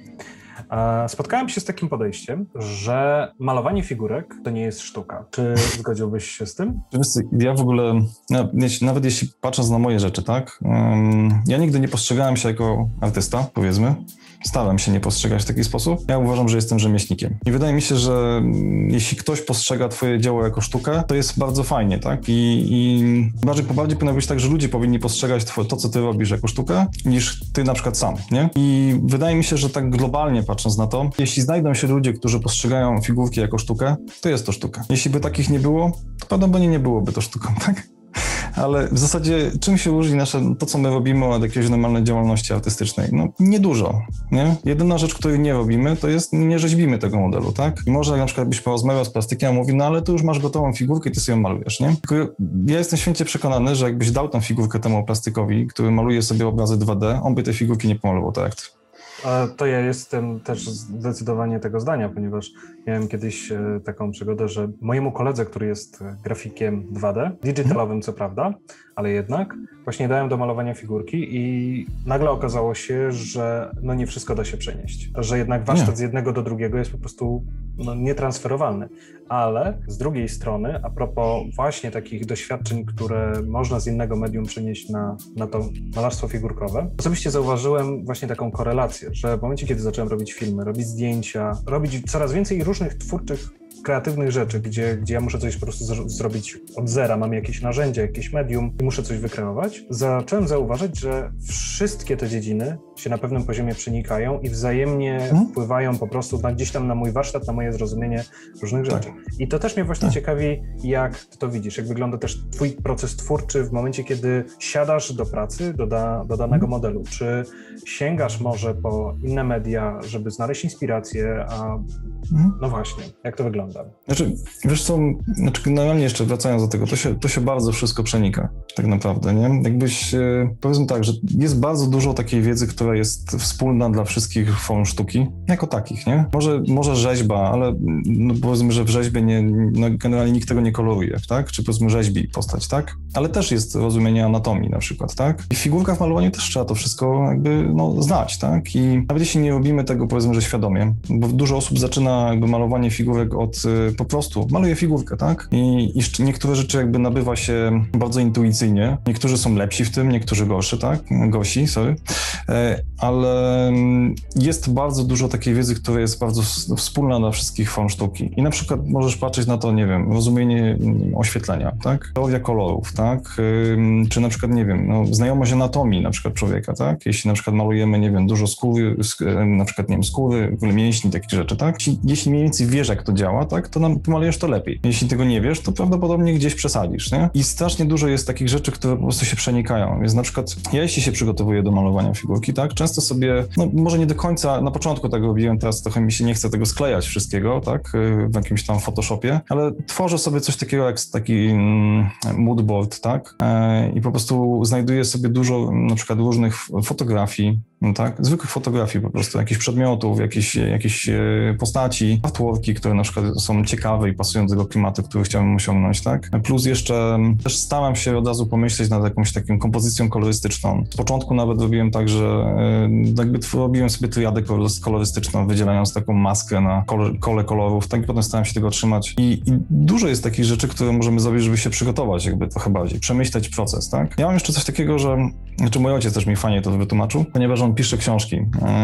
Spotkałem się z takim podejściem, że malowanie figurek to nie jest sztuka. Czy zgodziłbyś się z tym? Ja w ogóle, nawet jeśli patrząc na moje rzeczy, tak, ja nigdy nie postrzegałem się jako artysta, powiedzmy. Starałem się nie postrzegać w taki sposób. Ja uważam, że jestem rzemieślnikiem. I wydaje mi się, że jeśli ktoś postrzega twoje dzieło jako sztukę, to jest bardzo fajnie, tak? I, i bardziej po bardziej powinno być tak, że ludzie powinni postrzegać twoje, to, co ty robisz jako sztukę, niż ty na przykład sam, nie? I wydaje mi się, że tak globalnie patrząc na to, jeśli znajdą się ludzie, którzy postrzegają figurki jako sztukę, to jest to sztuka. Jeśli by takich nie było, to prawdopodobnie nie byłoby to sztuką, tak? Ale w zasadzie czym się różni nasze, to, co my robimy od jakiejś normalnej działalności artystycznej? No niedużo, nie? Jedyna rzecz, której nie robimy, to jest nie rzeźbimy tego modelu, tak? I może na przykład byś porozmawiał z plastykiem, a mówi, no ale tu już masz gotową figurkę i ty sobie ją malujesz, nie? Tylko ja jestem święcie przekonany, że jakbyś dał tę figurkę temu plastykowi, który maluje sobie obrazy dwa D, on by tej figurki nie pomalował tak jak ty. To ja jestem też zdecydowanie tego zdania, ponieważ miałem kiedyś taką przygodę, że mojemu koledze, który jest grafikiem dwa D, digitalowym co prawda, ale jednak właśnie dałem do malowania figurki i nagle okazało się, że no nie wszystko da się przenieść, że jednak warsztat nie. z jednego do drugiego jest po prostu no, nietransferowalny, ale z drugiej strony a propos właśnie takich doświadczeń, które można z innego medium przenieść na, na to malarstwo figurkowe, osobiście zauważyłem właśnie taką korelację, że w momencie, kiedy zacząłem robić filmy, robić zdjęcia, robić coraz więcej różnych twórczych, kreatywnych rzeczy, gdzie, gdzie ja muszę coś po prostu z- zrobić od zera, mam jakieś narzędzia, jakieś medium i muszę coś wykreować, zacząłem zauważyć, że wszystkie te dziedziny się na pewnym poziomie przenikają i wzajemnie hmm? wpływają po prostu na, gdzieś tam na mój warsztat, na moje zrozumienie różnych rzeczy. Tak. I to też mnie właśnie tak. ciekawi, jak ty to widzisz, jak wygląda też twój proces twórczy w momencie, kiedy siadasz do pracy, do, da, do danego hmm? modelu. Czy sięgasz może po inne media, żeby znaleźć inspirację, a hmm? no właśnie, jak to wygląda? Znaczy, wiesz co, znaczy generalnie jeszcze wracając do tego, to się, to się bardzo wszystko przenika, tak naprawdę, nie? Jakbyś, powiedzmy tak, że jest bardzo dużo takiej wiedzy, która jest wspólna dla wszystkich form sztuki, jako takich, nie? Może, może rzeźba, ale no powiedzmy, że w rzeźbie nie, no generalnie nikt tego nie koloruje, tak? Czy powiedzmy rzeźbi postać, tak? Ale też jest rozumienie anatomii na przykład, tak? I w figurkach w malowaniu też trzeba to wszystko jakby, no, znać, tak? I nawet jeśli nie robimy tego, powiedzmy, że świadomie, bo dużo osób zaczyna jakby malowanie figurek od po prostu maluje figurkę, tak? I, i niektóre rzeczy jakby nabywa się bardzo intuicyjnie. Niektórzy są lepsi w tym, niektórzy gorszy, tak? Gorsi, sorry. Ale jest bardzo dużo takiej wiedzy, która jest bardzo wspólna dla wszystkich form sztuki. I na przykład możesz patrzeć na to, nie wiem, rozumienie oświetlenia, tak? Teoria kolorów, tak? Czy na przykład, nie wiem, no, znajomość anatomii na przykład człowieka, tak? Jeśli na przykład malujemy, nie wiem, dużo skóry, na przykład, nie wiem, skóry, w ogóle mięśni, takich rzeczy, tak? Jeśli, jeśli mniej więcej wiesz, jak to działa, tak? To nam pomalujesz to lepiej. Jeśli tego nie wiesz, to prawdopodobnie gdzieś przesadzisz, nie? I strasznie dużo jest takich rzeczy, które po prostu się przenikają. Więc na przykład ja, jeśli się przygotowuję do malowania figurki, tak? Często sobie, no może nie do końca, na początku tego robiłem, teraz trochę mi się nie chce tego sklejać wszystkiego, tak? W jakimś tam Photoshopie, ale tworzę sobie coś takiego jak taki mm, moodboard, tak? E, I po prostu znajduję sobie dużo na przykład różnych fotografii, no tak? Zwykłych fotografii po prostu, jakichś przedmiotów, jakichś, jakichś postaci, artworki, które na przykład są ciekawe i pasują do tego klimatu, który chciałem osiągnąć, tak? Plus jeszcze też starałem się od razu pomyśleć nad jakąś taką kompozycją kolorystyczną. Z początku nawet robiłem tak, że jakby robiłem sobie triadę kolorystyczną, wydzielając taką maskę na kolor, kole kolorów, tak? I potem starałem się tego trzymać. I, I dużo jest takich rzeczy, które możemy zrobić, żeby się przygotować jakby trochę bardziej, przemyśleć proces, tak? Ja mam jeszcze coś takiego, że, znaczy mój ojciec też mi fajnie to wytłumaczył, ponieważ on on pisze książki.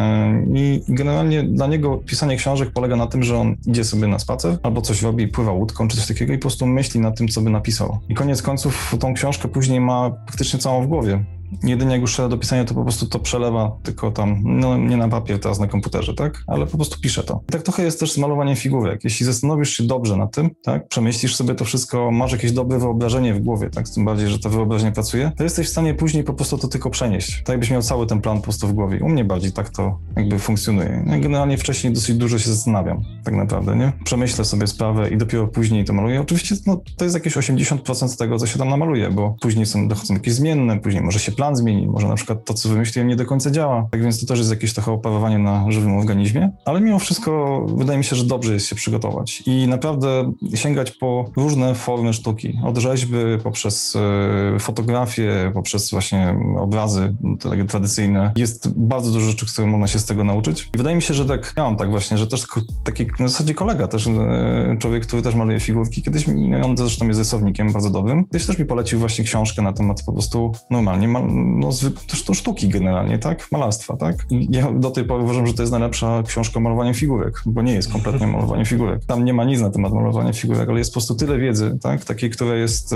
I generalnie dla niego pisanie książek polega na tym, że on idzie sobie na spacer albo coś robi, pływa łódką czy coś takiego i po prostu myśli nad tym, co by napisał. I koniec końców tą książkę później ma praktycznie całą w głowie. Jedynie jak już szedł do pisania, to po prostu to przelewa, tylko tam, no nie na papier, teraz na komputerze, tak? Ale po prostu pisze to. I tak trochę jest też z malowaniem figurek. Jeśli zastanowisz się dobrze nad tym, tak? Przemyślisz sobie to wszystko, masz jakieś dobre wyobrażenie w głowie, tak? Tym bardziej, że to wyobraźnia pracuje, to jesteś w stanie później po prostu to tylko przenieść. Tak jakbyś miał cały ten plan po prostu w głowie. U mnie bardziej tak to jakby funkcjonuje. Ja generalnie wcześniej dosyć dużo się zastanawiam, tak naprawdę, nie? Przemyślę sobie sprawę i dopiero później to maluję. Oczywiście no, to jest jakieś osiemdziesiąt procent tego, co się tam namaluje, bo później są, dochodzą jakieś zmienne, później może się plan zmieni, może na przykład to, co wymyśliłem, nie do końca działa. Tak więc to też jest jakieś trochę operowanie na żywym organizmie, ale mimo wszystko wydaje mi się, że dobrze jest się przygotować i naprawdę sięgać po różne formy sztuki. Od rzeźby, poprzez y, fotografię, poprzez właśnie obrazy tradycyjne. Jest bardzo dużo rzeczy, które można się z tego nauczyć. I wydaje mi się, że tak, ja mam tak właśnie, że też taki w zasadzie kolega też, y, człowiek, który też maluje figurki. Kiedyś, on zresztą jest rysownikiem bardzo dobrym, kiedyś też mi polecił właśnie książkę na temat po prostu normalnie, mal, no zwykle to sztuki generalnie, tak? Malarstwa, tak? I ja do tej pory uważam, że to jest najlepsza książka o malowaniu figurek, bo nie jest kompletnie malowanie figurek. Tam nie ma nic na temat malowania figurek, ale jest po prostu tyle wiedzy, tak? Takiej, która jest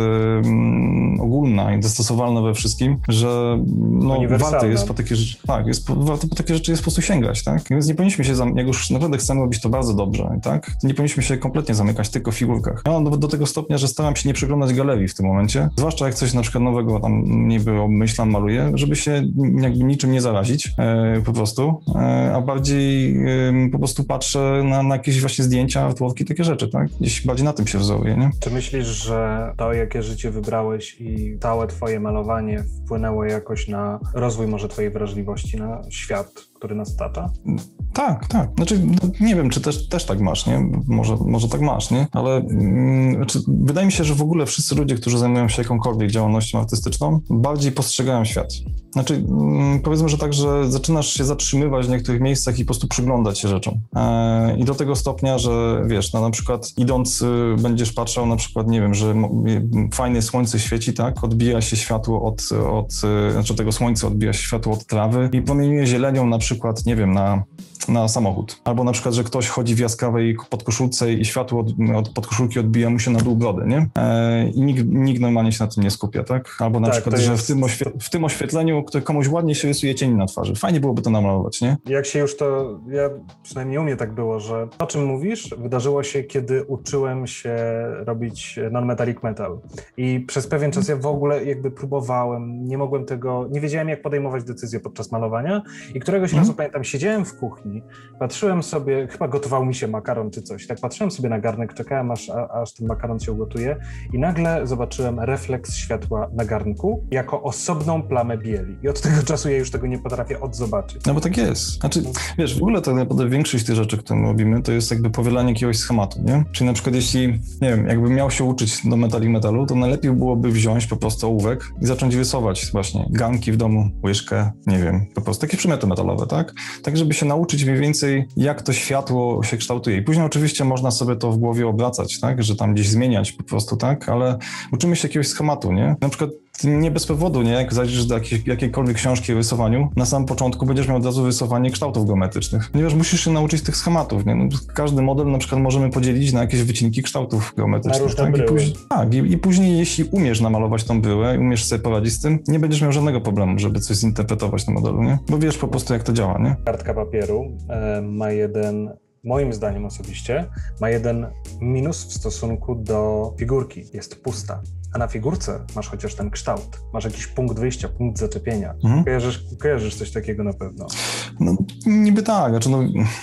um, ogólna i dostosowalna we wszystkim, że no, warto jest po takie rzeczy, tak, jest, warto po takie rzeczy jest po prostu sięgać, tak? Więc nie powinniśmy się, zam- jak już naprawdę chcemy robić to bardzo dobrze, tak? Nie powinniśmy się kompletnie zamykać tylko w figurkach. Ja mam do, do tego stopnia, że staram się nie przeglądać galerii w tym momencie, zwłaszcza jak coś na przykład nowego tam niby obmyślam, maluję, żeby się jakby niczym nie zarazić e, po prostu, e, a bardziej e, po prostu patrzę na, na jakieś właśnie zdjęcia, artworki, takie rzeczy, tak? Gdzieś bardziej na tym się wzoruję, nie? Czy myślisz, że to, jakie życie wybrałeś i całe twoje malowanie wpłynęło jakoś na rozwój może twojej wrażliwości na świat, który nas otacza? Tak, tak. Znaczy, no, nie wiem, czy też, też tak masz, nie? Może, może tak masz, nie? Ale mm, znaczy, wydaje mi się, że w ogóle wszyscy ludzie, którzy zajmują się jakąkolwiek działalnością artystyczną, bardziej postrzegają świat. Znaczy, mm, powiedzmy, że tak, że zaczynasz się zatrzymywać w niektórych miejscach i po prostu przyglądać się rzeczom. E, I do tego stopnia, że wiesz, no, na przykład idąc y, będziesz patrzał na przykład, nie wiem, że y, fajne słońce świeci, tak? Odbija się światło od, od y, znaczy tego słońca odbija się światło od trawy i promieniuje zielenią na przykład, nie wiem, na na samochód. Albo na przykład, że ktoś chodzi w jaskawej podkoszulce i światło od, od podkoszulki odbija mu się na dół brody, nie? E, I nikt, nikt normalnie się na tym nie skupia, tak? Albo na tak, przykład, że jest... w, tym oświe- w tym oświetleniu który komuś ładnie się rysuje cień na twarzy. Fajnie byłoby to namalować, nie? Jak się już to, ja przynajmniej u mnie tak było, że o czym mówisz, wydarzyło się, kiedy uczyłem się robić non-metallic metal. I przez pewien czas ja w ogóle jakby próbowałem, nie mogłem tego, nie wiedziałem jak podejmować decyzje podczas malowania i któregoś mm. razu pamiętam, siedziałem w kuchni, patrzyłem sobie, chyba gotował mi się makaron czy coś, tak patrzyłem sobie na garnek, czekałem aż, a, aż ten makaron się ugotuje i nagle zobaczyłem refleks światła na garnku jako osobną plamę bieli. I od tego czasu ja już tego nie potrafię odzobaczyć. No bo tak jest. Znaczy, wiesz, w ogóle tak naprawdę większość tych rzeczy, które my robimy, to jest jakby powielanie jakiegoś schematu, nie? Czyli na przykład jeśli, nie wiem, jakbym miał się uczyć do metali metalu, to najlepiej byłoby wziąć po prostu ołówek i zacząć rysować właśnie garnki w domu, łyżkę, nie wiem, po prostu takie przymioty metalowe, tak? Tak, żeby się nauczyć mniej więcej, jak to światło się kształtuje. I później oczywiście można sobie to w głowie obracać, tak? Że tam gdzieś zmieniać po prostu, tak? Ale uczymy się jakiegoś schematu, nie? Na przykład nie bez powodu, nie? Jak zajrzysz do jakiej, jakiejkolwiek książki o rysowaniu, na samym początku będziesz miał od razu rysowanie kształtów geometrycznych, ponieważ musisz się nauczyć tych schematów, nie? No, każdy model na przykład możemy podzielić na jakieś wycinki kształtów geometrycznych, tak? I, później, tak i, I później, jeśli umiesz namalować tą bryłę i umiesz sobie poradzić z tym, nie będziesz miał żadnego problemu, żeby coś zinterpretować na modelu, nie? Bo wiesz po prostu, jak to działa, nie? Kartka papieru e, ma jeden... Moim zdaniem osobiście ma jeden minus w stosunku do figurki. Jest pusta. A na figurce masz chociaż ten kształt. Masz jakiś punkt wyjścia, punkt zaczepienia. Mhm. Kojarzysz, kojarzysz coś takiego na pewno. No niby tak. Znaczy, no,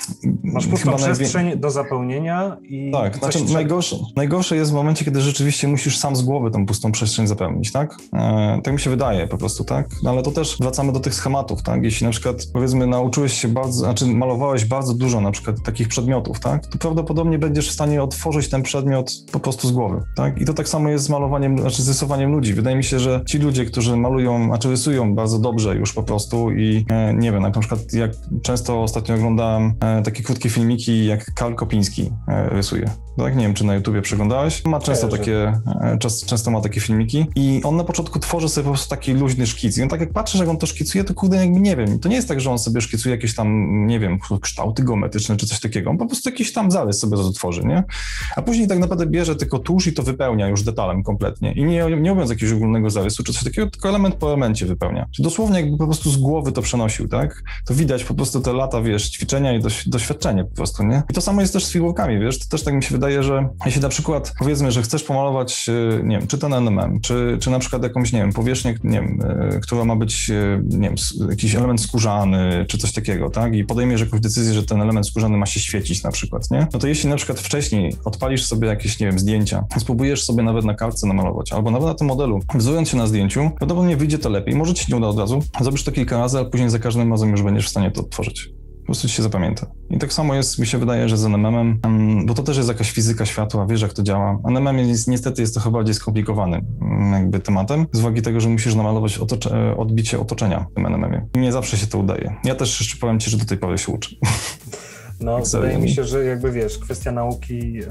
masz pustą przestrzeń najwie... do zapełnienia i tak, znaczy trzeba... najgorsze, najgorsze jest w momencie, kiedy rzeczywiście musisz sam z głowy tą pustą przestrzeń zapełnić, tak? E, tak mi się wydaje po prostu, tak? No, ale to też wracamy do tych schematów, tak? Jeśli na przykład, powiedzmy, nauczyłeś się bardzo, znaczy malowałeś bardzo dużo na przykład takich przedmiotów, tak? To prawdopodobnie będziesz w stanie otworzyć ten przedmiot po prostu z głowy, tak? I to tak samo jest z malowaniem rysowaniem, znaczy z rysowaniem ludzi. Wydaje mi się, że ci ludzie, którzy malują, znaczy rysują bardzo dobrze już po prostu i e, nie wiem, na przykład jak często ostatnio oglądałem e, takie krótkie filmiki, jak Karl Kopiński e, rysuje. Tak? Nie wiem, czy na YouTubie przeglądałeś. Ma często takie, e, czas, często ma takie filmiki i on na początku tworzy sobie po prostu taki luźny szkic. I on tak jak patrzysz, jak on to szkicuje, to kurde jakby nie wiem. To nie jest tak, że on sobie szkicuje jakieś tam, nie wiem, kształty geometryczne czy coś takiego. On po prostu jakiś tam zarys sobie tworzy, nie? A później tak naprawdę bierze tylko tusz i to wypełnia już detalem kompletnie. I nie, nie robiąc jakiegoś ogólnego zarysu czy coś takiego, tylko element po elemencie wypełnia. Czyli dosłownie jakby po prostu z głowy to przenosił, tak? To widać po prostu te lata, wiesz, ćwiczenia i doś, doświadczenie po prostu, nie? I to samo jest też z figurkami, wiesz? To też tak mi się wydaje, że jeśli na przykład powiedzmy, że chcesz pomalować, nie wiem, czy ten N M M, czy, czy na przykład jakąś, nie wiem, powierzchnię, nie wiem, która ma być, nie wiem, jakiś element skórzany, czy coś takiego, tak? I podejmiesz jakąś decyzję, że ten element skórzany ma się świecić na przykład, nie? No to jeśli na przykład wcześniej odpalisz sobie jakieś, nie wiem, zdjęcia, spróbujesz sobie nawet na kartce namalować, albo nawet na tym modelu, wzorując się na zdjęciu, prawdopodobnie wyjdzie to lepiej. Może ci się nie uda od razu, zrobisz to kilka razy, ale później za każdym razem już będziesz w stanie to odtworzyć. Po prostu ci się zapamięta. I tak samo jest, mi się wydaje, że z N M M-em, bo to też jest jakaś fizyka światła, wiesz jak to działa. N M M jest, niestety jest trochę bardziej skomplikowanym jakby tematem, z uwagi tego, że musisz namalować otocze, odbicie otoczenia w tym N M M-ie. I nie zawsze się to udaje. Ja też jeszcze powiem ci, że do tej pory się uczę. No, wydaje mi się, że jakby wiesz, kwestia nauki yy,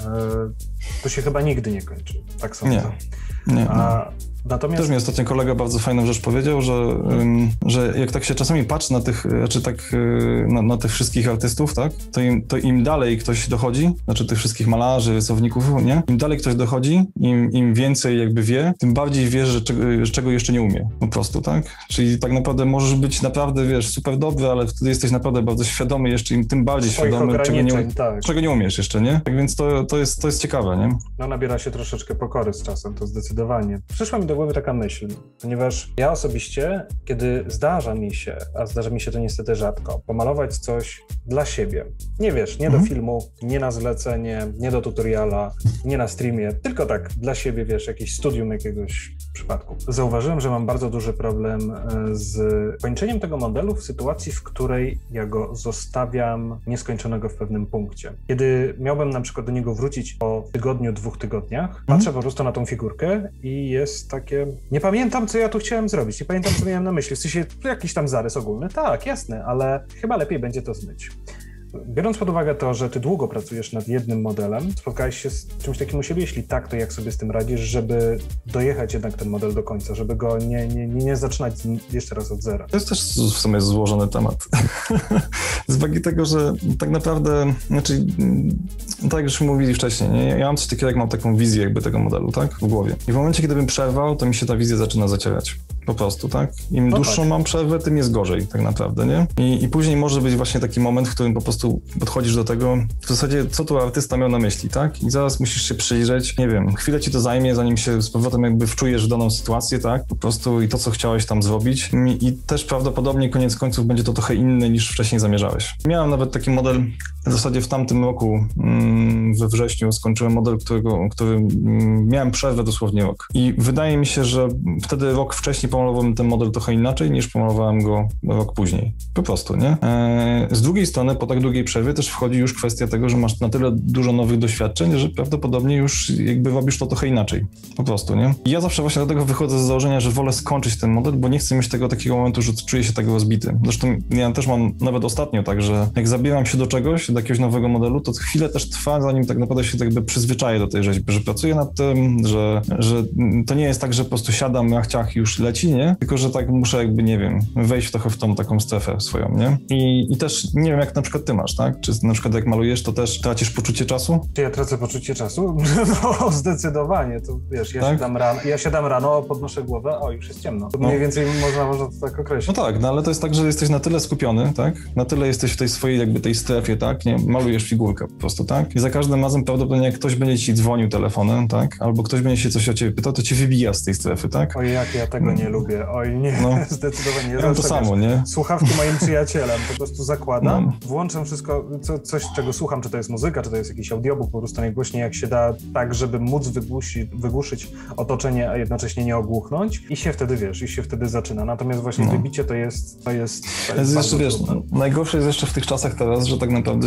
to się chyba nigdy nie kończy. Tak sądzę. Nie, nie, A natomiast... Też mi ostatnio kolega bardzo fajną rzecz powiedział, że, ym, że jak tak się czasami patrzy na tych, znaczy tak yy, na, na tych wszystkich artystów, tak, to im, to im dalej ktoś dochodzi, znaczy tych wszystkich malarzy, rysowników, nie? Im dalej ktoś dochodzi, im, im więcej jakby wie, tym bardziej wie, że czego, czego jeszcze nie umie, po prostu, tak? Czyli tak naprawdę możesz być naprawdę, wiesz, super dobry, ale wtedy jesteś naprawdę bardzo świadomy jeszcze, im tym bardziej świadomy, czego nie, tak. czego nie umiesz jeszcze, nie? Tak więc to, to, jest, to jest ciekawe, nie? No nabiera się troszeczkę pokory z czasem, to zdecydowanie. Przyszła mi do głowy taka myśl, ponieważ ja osobiście, kiedy zdarza mi się, a zdarza mi się to niestety rzadko, pomalować coś dla siebie. Nie wiesz, nie mhm. do filmu, nie na zlecenie, nie do tutoriala, nie na streamie, tylko tak dla siebie, wiesz, jakieś studium jakiegoś przypadku. Zauważyłem, że mam bardzo duży problem z kończeniem tego modelu w sytuacji, w której ja go zostawiam nieskończonego w pewnym punkcie. Kiedy miałbym na przykład do niego wrócić po tygodniu, dwóch tygodniach, mhm. patrzę po prostu na tą figurkę i jest takie... Nie pamiętam, co ja tu chciałem zrobić, nie pamiętam, co miałem na myśli. W sensie jakiś tam zarys ogólny, tak, jasne, ale chyba lepiej będzie to zmyć. Biorąc pod uwagę to, że ty długo pracujesz nad jednym modelem, spotkałeś się z czymś takim u siebie? Jeśli tak, to jak sobie z tym radzisz, żeby dojechać jednak ten model do końca, żeby go nie, nie, nie zaczynać jeszcze raz od zera? To jest też w sumie złożony temat. Z uwagi tego, że tak naprawdę, znaczy, tak jak już mówili wcześniej, nie? Ja mam coś takiego, jak mam taką wizję jakby tego modelu, tak, w głowie. I w momencie, kiedy bym przerwał, to mi się ta wizja zaczyna zacierać. Po prostu, tak? Im no dłuższą tak. mam przerwę, tym jest gorzej tak naprawdę, nie? I, I później może być właśnie taki moment, w którym po prostu podchodzisz do tego, w zasadzie co tu artysta miał na myśli, tak? I zaraz musisz się przyjrzeć, nie wiem, chwilę ci to zajmie, zanim się z powrotem jakby wczujesz w daną sytuację, tak? Po prostu i to, co chciałeś tam zrobić. I, i też prawdopodobnie koniec końców będzie to trochę inne niż wcześniej zamierzałeś. Miałem nawet taki model, w zasadzie w tamtym roku, mm, we wrześniu skończyłem model, którego, który mm, miałem przerwę dosłownie rok. I wydaje mi się, że wtedy rok wcześniej pomalowałem ten model trochę inaczej, niż pomalowałem go rok później. Po prostu, nie? Eee, z drugiej strony, po tak długiej przerwie też wchodzi już kwestia tego, że masz na tyle dużo nowych doświadczeń, że prawdopodobnie już jakby robisz to trochę inaczej. Po prostu, nie? I ja zawsze właśnie dlatego wychodzę z założenia, że wolę skończyć ten model, bo nie chcę mieć tego takiego momentu, że czuję się tak rozbity. Zresztą ja też mam nawet ostatnio tak, że jak zabieram się do czegoś, do jakiegoś nowego modelu, to chwilę też trwa, zanim tak naprawdę się tak jakby przyzwyczaję do tej rzeźby, że pracuję nad tym, że, że to nie jest tak, że po prostu siadam, rachciach i już leci, nie? Tylko, że tak muszę jakby, nie wiem, wejść trochę w tą taką strefę swoją, nie? I, i też nie wiem, jak na przykład ty masz, tak? Czy na przykład jak malujesz, to też tracisz poczucie czasu? Czy ja tracę poczucie czasu? No, zdecydowanie. To wiesz, ja, tak? siadam rano, ja siadam rano, podnoszę głowę, o, już jest ciemno. To no. Mniej więcej można, można to tak określić. No tak, no ale to jest tak, że jesteś na tyle skupiony, tak? Na tyle jesteś w tej swojej jakby tej strefie, tak? Nie, malujesz figurkę po prostu, tak? I za każdym razem prawdopodobnie jak ktoś będzie ci dzwonił telefonem, tak? Albo ktoś będzie się coś o ciebie pytał, to cię wybija z tej strefy, tak? Oj, jak ja tego nie lubię. Oj, nie, no. Zdecydowanie. Ja mam to samo, nie? Słuchawki moim przyjacielem, po prostu zakładam, no. Włączam wszystko, co, coś, czego słucham, czy to jest muzyka, czy to jest jakiś audiobook, po prostu najgłośniej jak się da, tak, żeby móc wygłusi, wygłuszyć otoczenie, a jednocześnie nie ogłuchnąć i się wtedy, wiesz, i się wtedy zaczyna. Natomiast właśnie no. wybicie to jest, to jest, to jest jeszcze, wiesz, no, najgorsze jest jeszcze w tych czasach teraz, że tak naprawdę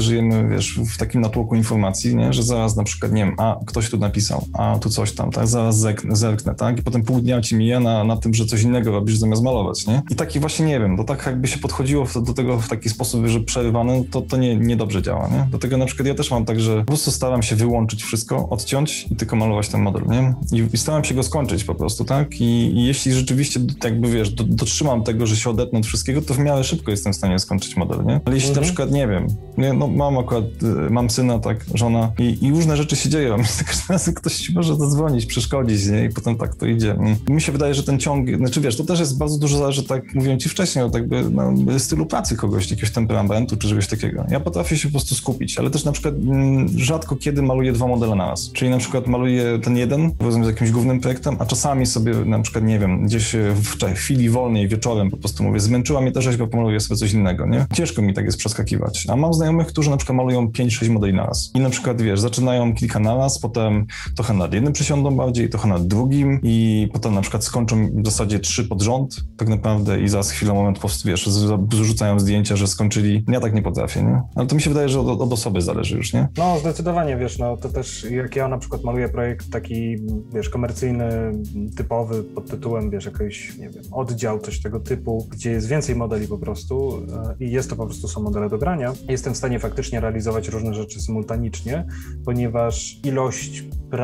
żyjemy, wiesz, w takim natłoku informacji, nie? Że zaraz na przykład, nie wiem, a ktoś tu napisał, a tu coś tam, tak, zaraz zerknę, zerknę, tak? I potem pół dnia ci mija na, na tym, że coś innego robisz zamiast malować, nie? I taki właśnie, nie wiem, to tak jakby się podchodziło do tego w taki sposób, że przerywane, to, to nie, niedobrze działa, nie? Dlatego na przykład ja też mam tak, że po prostu staram się wyłączyć wszystko, odciąć i tylko malować ten model, nie? I, i staram się go skończyć po prostu, tak? I, i jeśli rzeczywiście jakby, wiesz, do, dotrzymam tego, że się odetnę od wszystkiego, to w miarę szybko jestem w stanie skończyć model, nie? Ale jeśli mhm. na przykład, nie wiem, nie, no mam akurat, mam syna, tak, żona i, i różne rzeczy się dzieją, każdym razem ktoś ci może zadzwonić, przeszkodzić, nie? I potem tak to idzie. I mi się wydaje, że ten ciąg, znaczy wiesz, to też jest bardzo dużo zależy, tak mówiłem ci wcześniej, od jakby no, stylu pracy kogoś, jakiegoś temperamentu czy czegoś takiego. Ja potrafię się po prostu skupić, ale też na przykład m, rzadko kiedy maluję dwa modele na raz. Czyli na przykład maluję ten jeden, powiedzmy z jakimś głównym projektem, a czasami sobie na przykład, nie wiem, gdzieś w chwili wolnej, wieczorem po prostu mówię, zmęczyła mnie ta rzeźba, pomaluję sobie coś innego, nie? Ciężko mi tak jest przeskakiwać. A mam znajomych, którzy na przykład malują pięć sześć modeli na raz. I na przykład, wiesz, zaczynają kilka na raz, potem trochę nad jednym przysiądą bardziej, trochę nad drugim i potem na przykład skończą w zasadzie trzy pod rząd tak naprawdę i za chwilę, moment, po prostu, wiesz, zrzucają zdjęcia, że skończyli. Ja tak nie potrafię, nie? Ale to mi się wydaje, że od, od osoby zależy już, nie? No, zdecydowanie, wiesz, no to też jak ja na przykład maluję projekt taki, wiesz, komercyjny, typowy pod tytułem, wiesz, jakiś, nie wiem, oddział, coś tego typu, gdzie jest więcej modeli po prostu i jest to po prostu są modele do grania. Jestem w stanie faktycznie realizować różne rzeczy symultanicznie, ponieważ ilość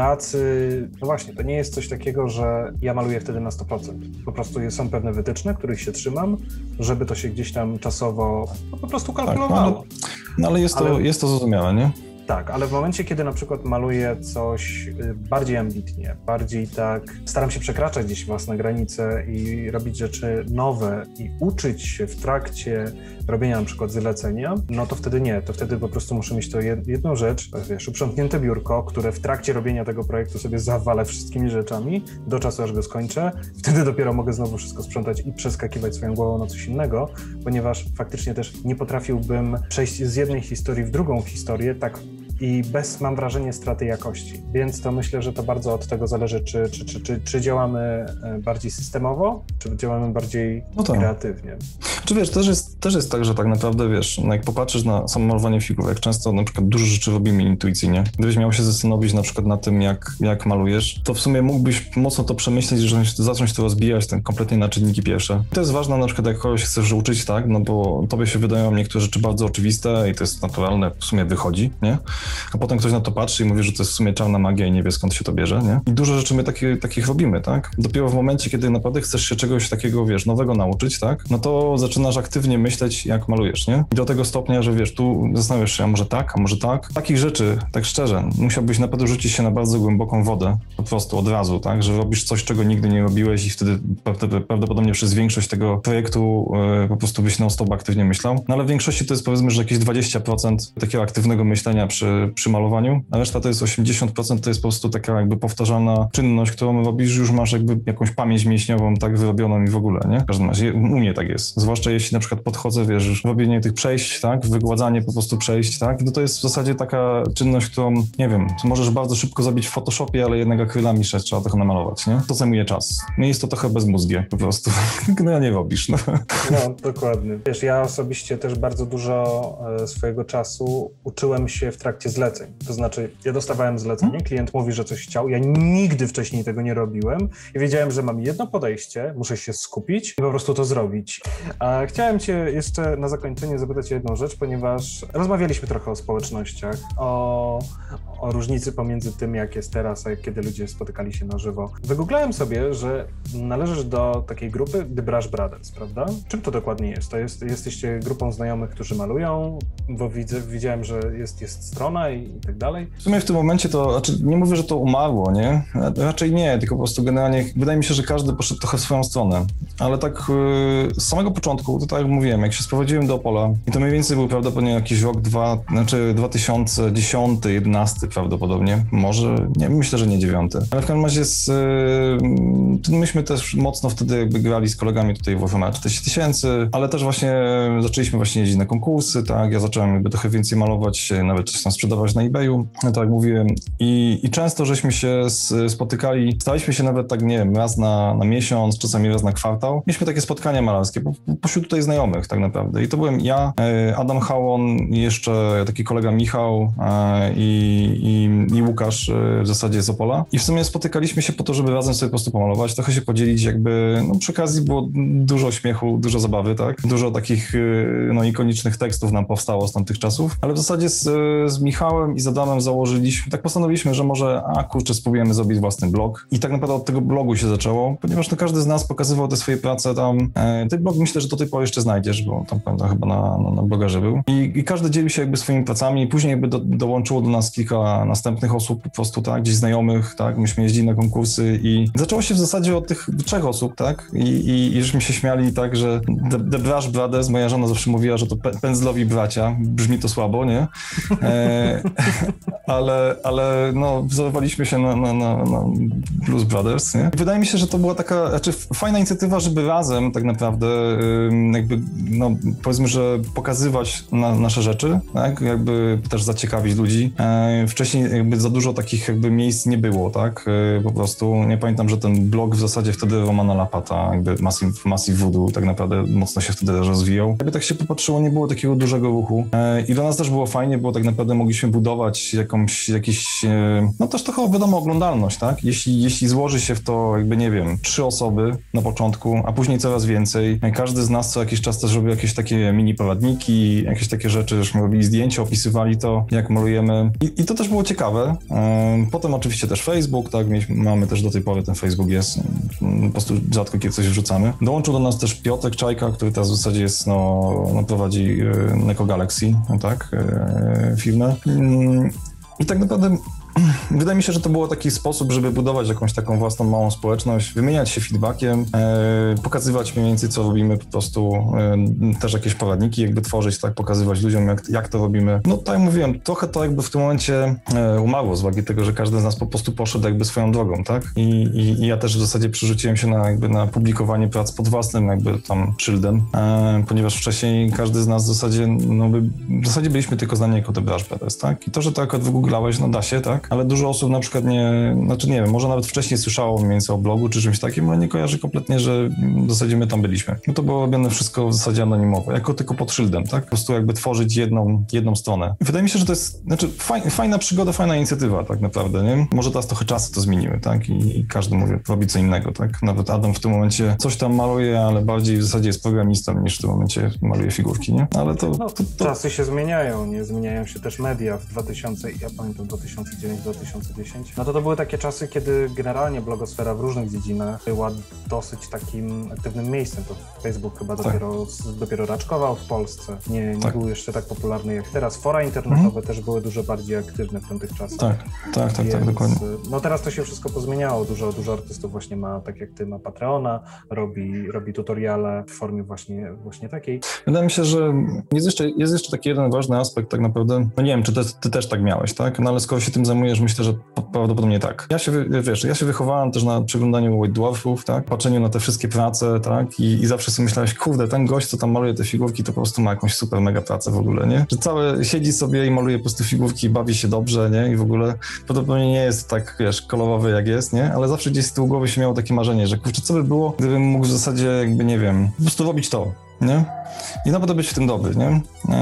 pracy, no właśnie, to nie jest coś takiego, że ja maluję wtedy na sto procent. Po prostu są pewne wytyczne, których się trzymam, żeby to się gdzieś tam czasowo no, po prostu kalkulowało. Tak, no, no ale jest to, ale... jest to zrozumiałe, nie? Tak, ale w momencie, kiedy na przykład maluję coś bardziej ambitnie, bardziej tak, staram się przekraczać gdzieś własne granice i robić rzeczy nowe i uczyć się w trakcie robienia na przykład zlecenia, no to wtedy nie, to wtedy po prostu muszę mieć to jedną rzecz, wiesz, uprzątnięte biurko, które w trakcie robienia tego projektu sobie zawalę wszystkimi rzeczami do czasu, aż go skończę, wtedy dopiero mogę znowu wszystko sprzątać i przeskakiwać swoją głową na coś innego, ponieważ faktycznie też nie potrafiłbym przejść z jednej historii w drugą historię tak i bez, mam wrażenie, straty jakości. Więc to myślę, że to bardzo od tego zależy, czy, czy, czy, czy, czy działamy bardziej systemowo, czy działamy bardziej no tak. kreatywnie. Czy wiesz, też jest, też jest tak, że tak naprawdę, wiesz, no jak popatrzysz na samo malowanie figurek, często na przykład dużo rzeczy robimy intuicyjnie. Gdybyś miał się zastanowić na przykład na tym, jak, jak malujesz, to w sumie mógłbyś mocno to przemyśleć, że zacząć to rozbijać ten kompletnie na czynniki pierwsze. To jest ważne na przykład, jak kogoś chcesz uczyć, tak, no bo tobie się wydają niektóre rzeczy bardzo oczywiste i to jest naturalne, w sumie wychodzi, nie? A potem ktoś na to patrzy i mówi, że to jest w sumie czarna magia i nie wie, skąd się to bierze, nie? I dużo rzeczy my takie, takich robimy, tak? Dopiero w momencie, kiedy naprawdę chcesz się czegoś takiego, wiesz, nowego nauczyć, tak? No to zaczynasz aktywnie myśleć, jak malujesz, nie? I do tego stopnia, że wiesz, tu zastanawiasz się, a może tak, a może tak? Takich rzeczy, tak szczerze, musiałbyś naprawdę rzucić się na bardzo głęboką wodę, po prostu od razu, tak? Że robisz coś, czego nigdy nie robiłeś i wtedy prawdopodobnie przez większość tego projektu yy, po prostu byś non-stop aktywnie myślał. No ale w większości to jest, powiedzmy, że jakieś dwadzieścia procent takiego aktywnego myślenia przy, przy malowaniu, a reszta to jest osiemdziesiąt procent, to jest po prostu taka jakby powtarzalna czynność, którą robisz, już masz jakby jakąś pamięć mięśniową tak wyrobioną i w ogóle, nie? W każdym razie u mnie tak jest. Zwłaszcza jeśli na przykład podchodzę, wiesz, robienie tych przejść, tak? Wygładzanie po prostu przejść, tak? No to jest w zasadzie taka czynność, którą, nie wiem, możesz bardzo szybko zrobić w Photoshopie, ale jednak akrylami trzeba trochę namalować, nie? To zajmuje czas. No jest to trochę bezmózgie po prostu. No ja nie robisz, no. No, dokładnie. Wiesz, ja osobiście też bardzo dużo e, swojego czasu uczyłem się w trakcie zleceń. To znaczy, ja dostawałem zlecenie, klient mówi, że coś chciał, ja nigdy wcześniej tego nie robiłem i wiedziałem, że mam jedno podejście, muszę się skupić i po prostu to zrobić. A chciałem cię jeszcze na zakończenie zapytać o jedną rzecz, ponieważ rozmawialiśmy trochę o społecznościach, o, o różnicy pomiędzy tym, jak jest teraz, a jak kiedy ludzie spotykali się na żywo. Wygooglałem sobie, że należysz do takiej grupy The Brush Brothers, prawda? Czym to dokładnie jest? To jest, jesteście grupą znajomych, którzy malują, bo widzę, widziałem, że jest, jest strona i, i tak dalej. W sumie w tym momencie to, znaczy nie mówię, że to umarło, nie? Raczej nie, tylko po prostu generalnie wydaje mi się, że każdy poszedł trochę w swoją stronę. Ale tak yy, z samego początku, to tak jak mówiłem, jak się sprowadziłem do Opola i to mniej więcej był prawdopodobnie jakiś rok, dwa, znaczy dwa tysiące dziesiąty, jedenasty, prawdopodobnie. Może, nie, myślę, że nie dziewiąty. Ale w każdym razie z, yy, myśmy też mocno wtedy jakby grali z kolegami tutaj w Warhammer czterdzieści tysięcy, ale też właśnie zaczęliśmy właśnie jeździć na konkursy, tak, ja zacząłem jakby trochę więcej malować, nawet coś tam sprzedawać na eBayu, tak jak mówiłem, i, i często żeśmy się spotykali, staliśmy się nawet tak, nie wiem, raz na, na miesiąc, czasami raz na kwartał. Mieliśmy takie spotkania malarskie pośród tutaj znajomych tak naprawdę i to byłem ja, Adam Hałon, jeszcze taki kolega Michał i, i, i Łukasz w zasadzie z Opola i w sumie spotykaliśmy się po to, żeby razem sobie po prostu pomalować, trochę się podzielić jakby, no przy okazji było dużo śmiechu, dużo zabawy, tak, dużo takich no ikonicznych tekstów nam powstało z tamtych czasów, ale w zasadzie z, z Michałem i z Adamem założyliśmy, tak postanowiliśmy, że może, a kurczę, spróbujemy zrobić własny blog i tak naprawdę od tego blogu się zaczęło, ponieważ to każdy z nas pokazywał te swoje prace tam, e, ten blog myślę, że do tej pory jeszcze znajdziesz, bo tam pamiętam chyba na, na, na blogerze był I, i każdy dzielił się jakby swoimi pracami i później jakby do, dołączyło do nas kilka następnych osób po prostu, tak, gdzieś znajomych, tak, myśmy jeździli na konkursy i zaczęło się w zasadzie od tych trzech osób, tak, i, i, i żeśmy się śmiali tak, że The, the Brush Brothers, moja żona zawsze mówiła, że to pe- pędzlowi bracia, brzmi to słabo, nie? E, ale, ale no, wzorowaliśmy się na, na, na, na Blues Brothers, nie? I wydaje mi się, że to była taka, znaczy fajna inicjatywa, żeby razem tak naprawdę jakby, no powiedzmy, że pokazywać na, nasze rzeczy, tak? Jakby też zaciekawić ludzi. E, wcześniej jakby za dużo takich jakby miejsc nie było, tak? E, po prostu, nie pamiętam, że ten blog w zasadzie wtedy Romana Lapata, jakby Massive, Massive Voodoo tak naprawdę mocno się wtedy rozwijał. Jakby tak się popatrzyło, nie było takiego dużego ruchu. E, I dla nas też było fajnie, bo tak naprawdę mogliśmy budować jakąś, jakiś, e, no też trochę wiadomo, oglądalność, tak? Jeśli, jeśli złoży się w to jakby, nie wiem, trzy osoby na początku, a później coraz więcej, każdy z nas co jakiś czas też robił jakieś takie mini poradniki, jakieś takie rzeczy, żeśmy robili zdjęcia, opisywali to, jak malujemy. I, i to też było ciekawe. E, potem oczywiście też Facebook, tak? Mieliśmy, mamy też do tej pory, ten Facebook jest, po prostu rzadko kiedy coś wrzucamy. Dołączył do nas też Piotrek Czajka, który teraz w zasadzie jest, no, no prowadzi e, Neko Galaxy, tak? E, firmę. I tak naprawdę wydaje mi się, że to był taki sposób, żeby budować jakąś taką własną małą społeczność, wymieniać się feedbackiem, e, pokazywać mniej więcej, co robimy, po prostu e, też jakieś poradniki jakby tworzyć, tak, pokazywać ludziom, jak, jak to robimy. No tak jak mówiłem, trochę to jakby w tym momencie e, umarło z uwagi tego, że każdy z nas po prostu poszedł jakby swoją drogą, tak? I, i, i ja też w zasadzie przerzuciłem się na jakby na publikowanie prac pod własnym jakby tam szyldem, e, ponieważ wcześniej każdy z nas w zasadzie, no by, w zasadzie byliśmy tylko znani jako The Brush Brothers, tak? I to, że to akurat wygooglałeś, no da się, tak? Ale dużo osób na przykład nie, znaczy nie wiem, może nawet wcześniej słyszało mniej więcej o blogu czy czymś takim, ale nie kojarzy kompletnie, że w zasadzie my tam byliśmy. No to było robione wszystko w zasadzie anonimowo, jako tylko pod szyldem, tak? Po prostu jakby tworzyć jedną, jedną stronę. I wydaje mi się, że to jest, znaczy faj, fajna przygoda, fajna inicjatywa tak naprawdę, nie? Może teraz trochę czasy to zmieniły, tak? I, i każdy mówi, robi co innego, tak? Nawet Adam w tym momencie coś tam maluje, ale bardziej w zasadzie jest programistą niż w tym momencie maluje figurki, nie? Ale to... No, to, to... czasy się zmieniają, nie? Zmieniają się też media w dwa tysiące, ja pamiętam dwa tysiące dziewiąty dwa tysiące dziesięć. No to to były takie czasy, kiedy generalnie blogosfera w różnych dziedzinach była dosyć takim aktywnym miejscem. To Facebook chyba tak. dopiero, dopiero raczkował w Polsce. Nie, nie tak. był jeszcze tak popularny jak teraz. Fora internetowe mhm. też były dużo bardziej aktywne w tamtych czasach. Tak, tak, tak, Więc, tak, dokładnie. No teraz to się wszystko pozmieniało. Dużo, dużo artystów właśnie ma, tak jak ty, ma Patreona, robi, robi tutoriale w formie właśnie, właśnie takiej. Wydaje mi się, że jest jeszcze, jest jeszcze taki jeden ważny aspekt tak naprawdę. No nie wiem, czy ty, ty też tak miałeś, tak? No ale skoro się tym zajmujesz, myślę, że prawdopodobnie tak. Ja się, wiesz, ja się wychowałem też na przeglądaniu White Dwarfów, tak? Patrzeniu na te wszystkie prace, tak? I, i zawsze sobie myślałeś, kurde, ten gość, co tam maluje te figurki, to po prostu ma jakąś super mega pracę w ogóle, nie? Że całe siedzi sobie i maluje po prostu figurki i bawi się dobrze, nie? I w ogóle prawdopodobnie nie jest tak, wiesz, kolorowy jak jest, nie? Ale zawsze gdzieś z tyłu głowy się miało takie marzenie, że kurczę, co by było, gdybym mógł w zasadzie jakby, nie wiem, po prostu robić to, nie? I naprawdę być w tym dobry, nie?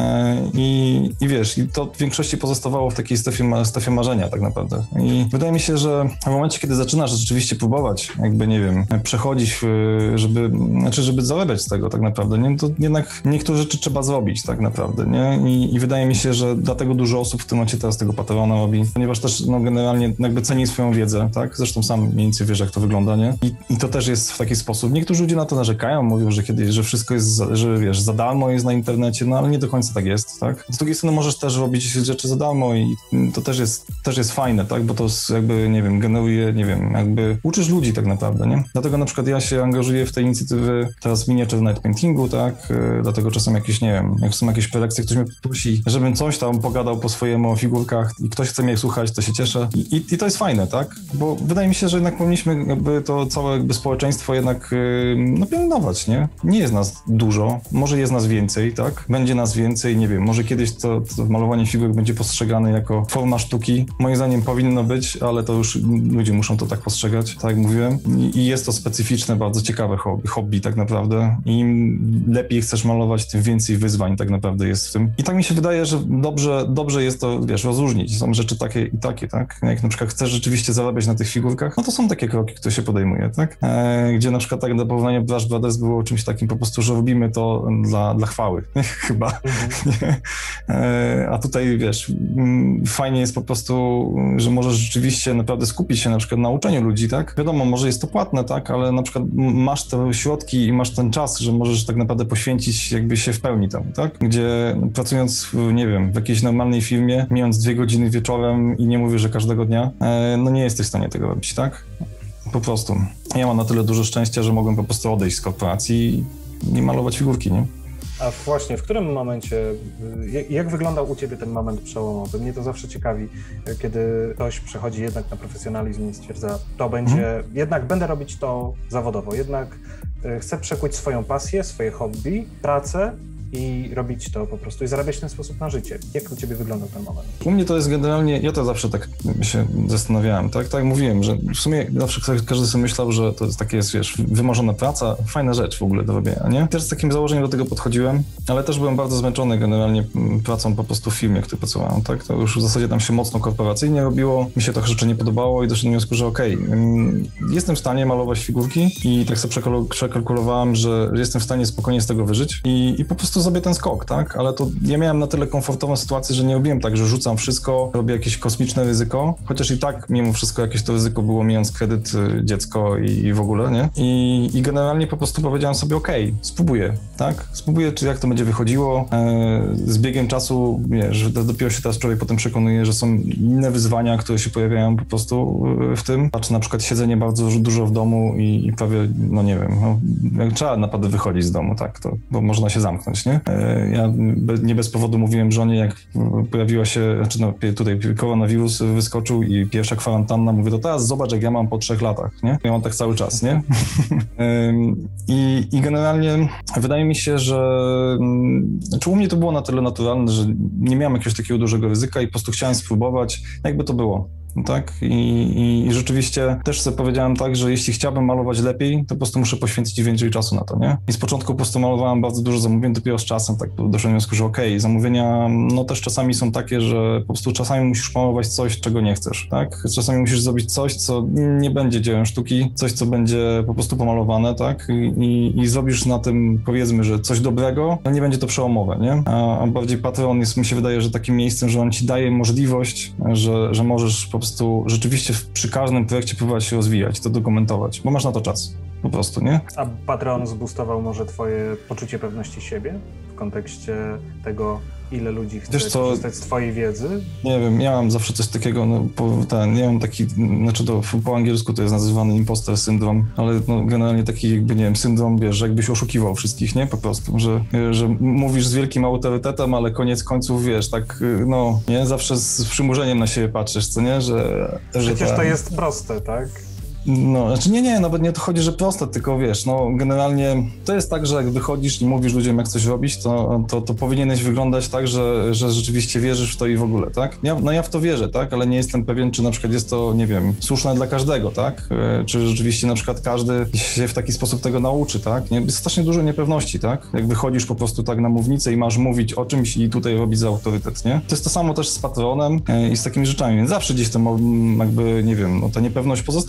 I, i wiesz, i to w większości pozostawało w takiej strefie, strefie marzenia tak naprawdę. I wydaje mi się, że w momencie, kiedy zaczynasz rzeczywiście próbować, jakby, nie wiem, przechodzić, żeby, znaczy, żeby zarabiać z tego tak naprawdę, nie? To jednak niektóre rzeczy trzeba zrobić tak naprawdę, nie? I, i wydaje mi się, że dlatego dużo osób w tym momencie teraz tego Patreona robi, ponieważ też, no, generalnie jakby ceni swoją wiedzę, tak? Zresztą sam mniej więcej wiesz, jak to wygląda, nie? I, i to też jest w taki sposób. Niektórzy ludzie na to narzekają, mówią, że kiedy, że wszystko jest za, że wiesz, za darmo jest na internecie, no ale nie do końca tak jest, tak? Z drugiej strony możesz też robić rzeczy za darmo i to też jest, też jest fajne, tak? Bo to jakby, nie wiem, generuje, nie wiem, jakby uczysz ludzi tak naprawdę, nie? Dlatego na przykład ja się angażuję w te inicjatywy teraz miniature night paintingu, tak? Dlatego czasem jakieś, nie wiem, jak są jakieś prelekcje, ktoś mnie prosi, żebym coś tam pogadał po swojemu o figurkach i ktoś chce mnie słuchać, to się cieszę. I, i, i to jest fajne, tak? Bo wydaje mi się, że jednak powinniśmy jakby to całe jakby społeczeństwo jednak no, pielęgnować, nie? Nie jest nas dużo, może jest nas więcej, tak? Będzie nas więcej, nie wiem, może kiedyś to, to malowanie figurek będzie postrzegane jako forma sztuki. Moim zdaniem powinno być, ale to już ludzie muszą to tak postrzegać, tak jak mówiłem. I, i jest to specyficzne, bardzo ciekawe hobby, hobby tak naprawdę. Im lepiej chcesz malować, tym więcej wyzwań tak naprawdę jest w tym. I tak mi się wydaje, że dobrze, dobrze jest to, wiesz, rozróżnić. Są rzeczy takie i takie, tak? Jak na przykład chcesz rzeczywiście zarabiać na tych figurkach, no to są takie kroki, które się podejmuje, tak? E, gdzie na przykład tak na porównanie Brush Brothers było czymś takim po prostu, że robimy to dla, dla chwały, chyba. Mhm. e, a tutaj, wiesz, fajnie jest po prostu, że możesz rzeczywiście naprawdę skupić się na przykład na uczeniu ludzi, tak? Wiadomo, może jest to płatne, tak? Ale na przykład masz te środki i masz ten czas, że możesz tak naprawdę poświęcić jakby się w pełni temu, tak? Gdzie pracując, w, nie wiem, w jakiejś normalnej firmie, mając dwie godziny wieczorem i nie mówię, że każdego dnia, e, no nie jesteś w stanie tego robić, tak? Po prostu. Ja mam na tyle dużo szczęścia, że mogłem po prostu odejść z korporacji i malować figurki, nie? A właśnie, w którym momencie, jak wyglądał u Ciebie ten moment przełomowy? Mnie to zawsze ciekawi, kiedy ktoś przechodzi jednak na profesjonalizm i stwierdza, to będzie, hmm. jednak będę robić to zawodowo, jednak chcę przekuć swoją pasję, swoje hobby, pracę i robić to po prostu i zarabiać w ten sposób na życie. Jak u Ciebie wyglądał ten moment? U mnie to jest generalnie, ja to zawsze tak się zastanawiałem, tak? Tak jak mówiłem, że w sumie zawsze każdy sobie myślał, że to jest takie, jest, wiesz, wymarzona praca, fajna rzecz w ogóle do robienia, nie? Też z takim założeniem do tego podchodziłem, ale też byłem bardzo zmęczony generalnie pracą po prostu w firmie, w której pracowałem, tak? To już w zasadzie tam się mocno korporacyjnie robiło, mi się to rzeczy nie podobało i doszedłem do wniosku, że okej, okay, jestem w stanie malować figurki i tak sobie przekalkulowałem, że jestem w stanie spokojnie z tego wyżyć i, i po prostu zrobię ten skok, tak? Ale to ja miałem na tyle komfortową sytuację, że nie robiłem tak, że rzucam wszystko, robię jakieś kosmiczne ryzyko, chociaż i tak mimo wszystko jakieś to ryzyko było, mając kredyt, dziecko i, i w ogóle, nie? I, i generalnie po prostu powiedziałem sobie, okej, okay, spróbuję, tak? Spróbuję, czy jak to będzie wychodziło. E, z biegiem czasu, wiesz, dopiero się teraz człowiek potem przekonuje, że są inne wyzwania, które się pojawiają po prostu w tym. Patrzę na przykład siedzenie bardzo dużo w domu i, i prawie, no nie wiem, no, trzeba naprawdę wychodzić z domu, tak? To, bo można się zamknąć, nie? Ja nie bez powodu mówiłem żonie, jak pojawiła się, znaczy no, tutaj koronawirus wyskoczył i pierwsza kwarantanna, mówię, to teraz zobacz, jak ja mam po trzech latach, nie? Ja mam tak cały czas, nie? I, I generalnie wydaje mi się, że znaczy u mnie to było na tyle naturalne, że nie miałem jakiegoś takiego dużego ryzyka i po prostu chciałem spróbować, jakby to było. Tak? I, i, I rzeczywiście też sobie powiedziałem tak, że jeśli chciałbym malować lepiej, to po prostu muszę poświęcić więcej czasu na to, nie? I z początku po prostu malowałem bardzo dużo zamówień, dopiero z czasem tak doszedłem do wniosku, że okej, okay, zamówienia no też czasami są takie, że po prostu czasami musisz malować coś, czego nie chcesz, tak? Czasami musisz zrobić coś, co nie będzie dziełem sztuki, coś, co będzie po prostu pomalowane, tak? I, i, i zrobisz na tym, powiedzmy, że coś dobrego, no nie będzie to przełomowe, nie? A, a bardziej Patreon jest, mi się wydaje, że takim miejscem, że on ci daje możliwość, że, że możesz po prostu rzeczywiście przy każdym projekcie próbować się rozwijać, to dokumentować, bo masz na to czas, po prostu, nie? A Patreon zboostował może twoje poczucie pewności siebie w kontekście tego, ile ludzi chce Wiesz co, korzystać z twojej wiedzy? Nie wiem, ja mam zawsze coś takiego, no, po, ten, ja mam taki, znaczy to po angielsku to jest nazywany imposter syndrom, ale no, generalnie taki jakby, nie wiem, syndrom, wiesz, że jakbyś oszukiwał wszystkich, nie? Po prostu, że, że mówisz z wielkim autorytetem, ale koniec końców, wiesz, tak, no, nie? Zawsze z przymurzeniem na siebie patrzysz, co nie? Że, Przecież że ta... to jest proste, tak? No, znaczy nie, nie, nawet nie o to chodzi, że proste, tylko wiesz, no generalnie to jest tak, że jak wychodzisz i mówisz ludziom, jak coś robić, to, to, to powinieneś wyglądać tak, że, że rzeczywiście wierzysz w to i w ogóle, tak? Ja, no ja w to wierzę, tak? Ale nie jestem pewien, czy na przykład jest to, nie wiem, słuszne dla każdego, tak? Czy rzeczywiście na przykład każdy się w taki sposób tego nauczy, tak? Nie, jest strasznie dużo niepewności, tak? Jak wychodzisz po prostu tak na mównicę i masz mówić o czymś i tutaj robić za autorytet, nie? To jest to samo też z Patronem i z takimi rzeczami, więc zawsze gdzieś tam jakby, nie wiem, no ta niepewność pozostaje, nie?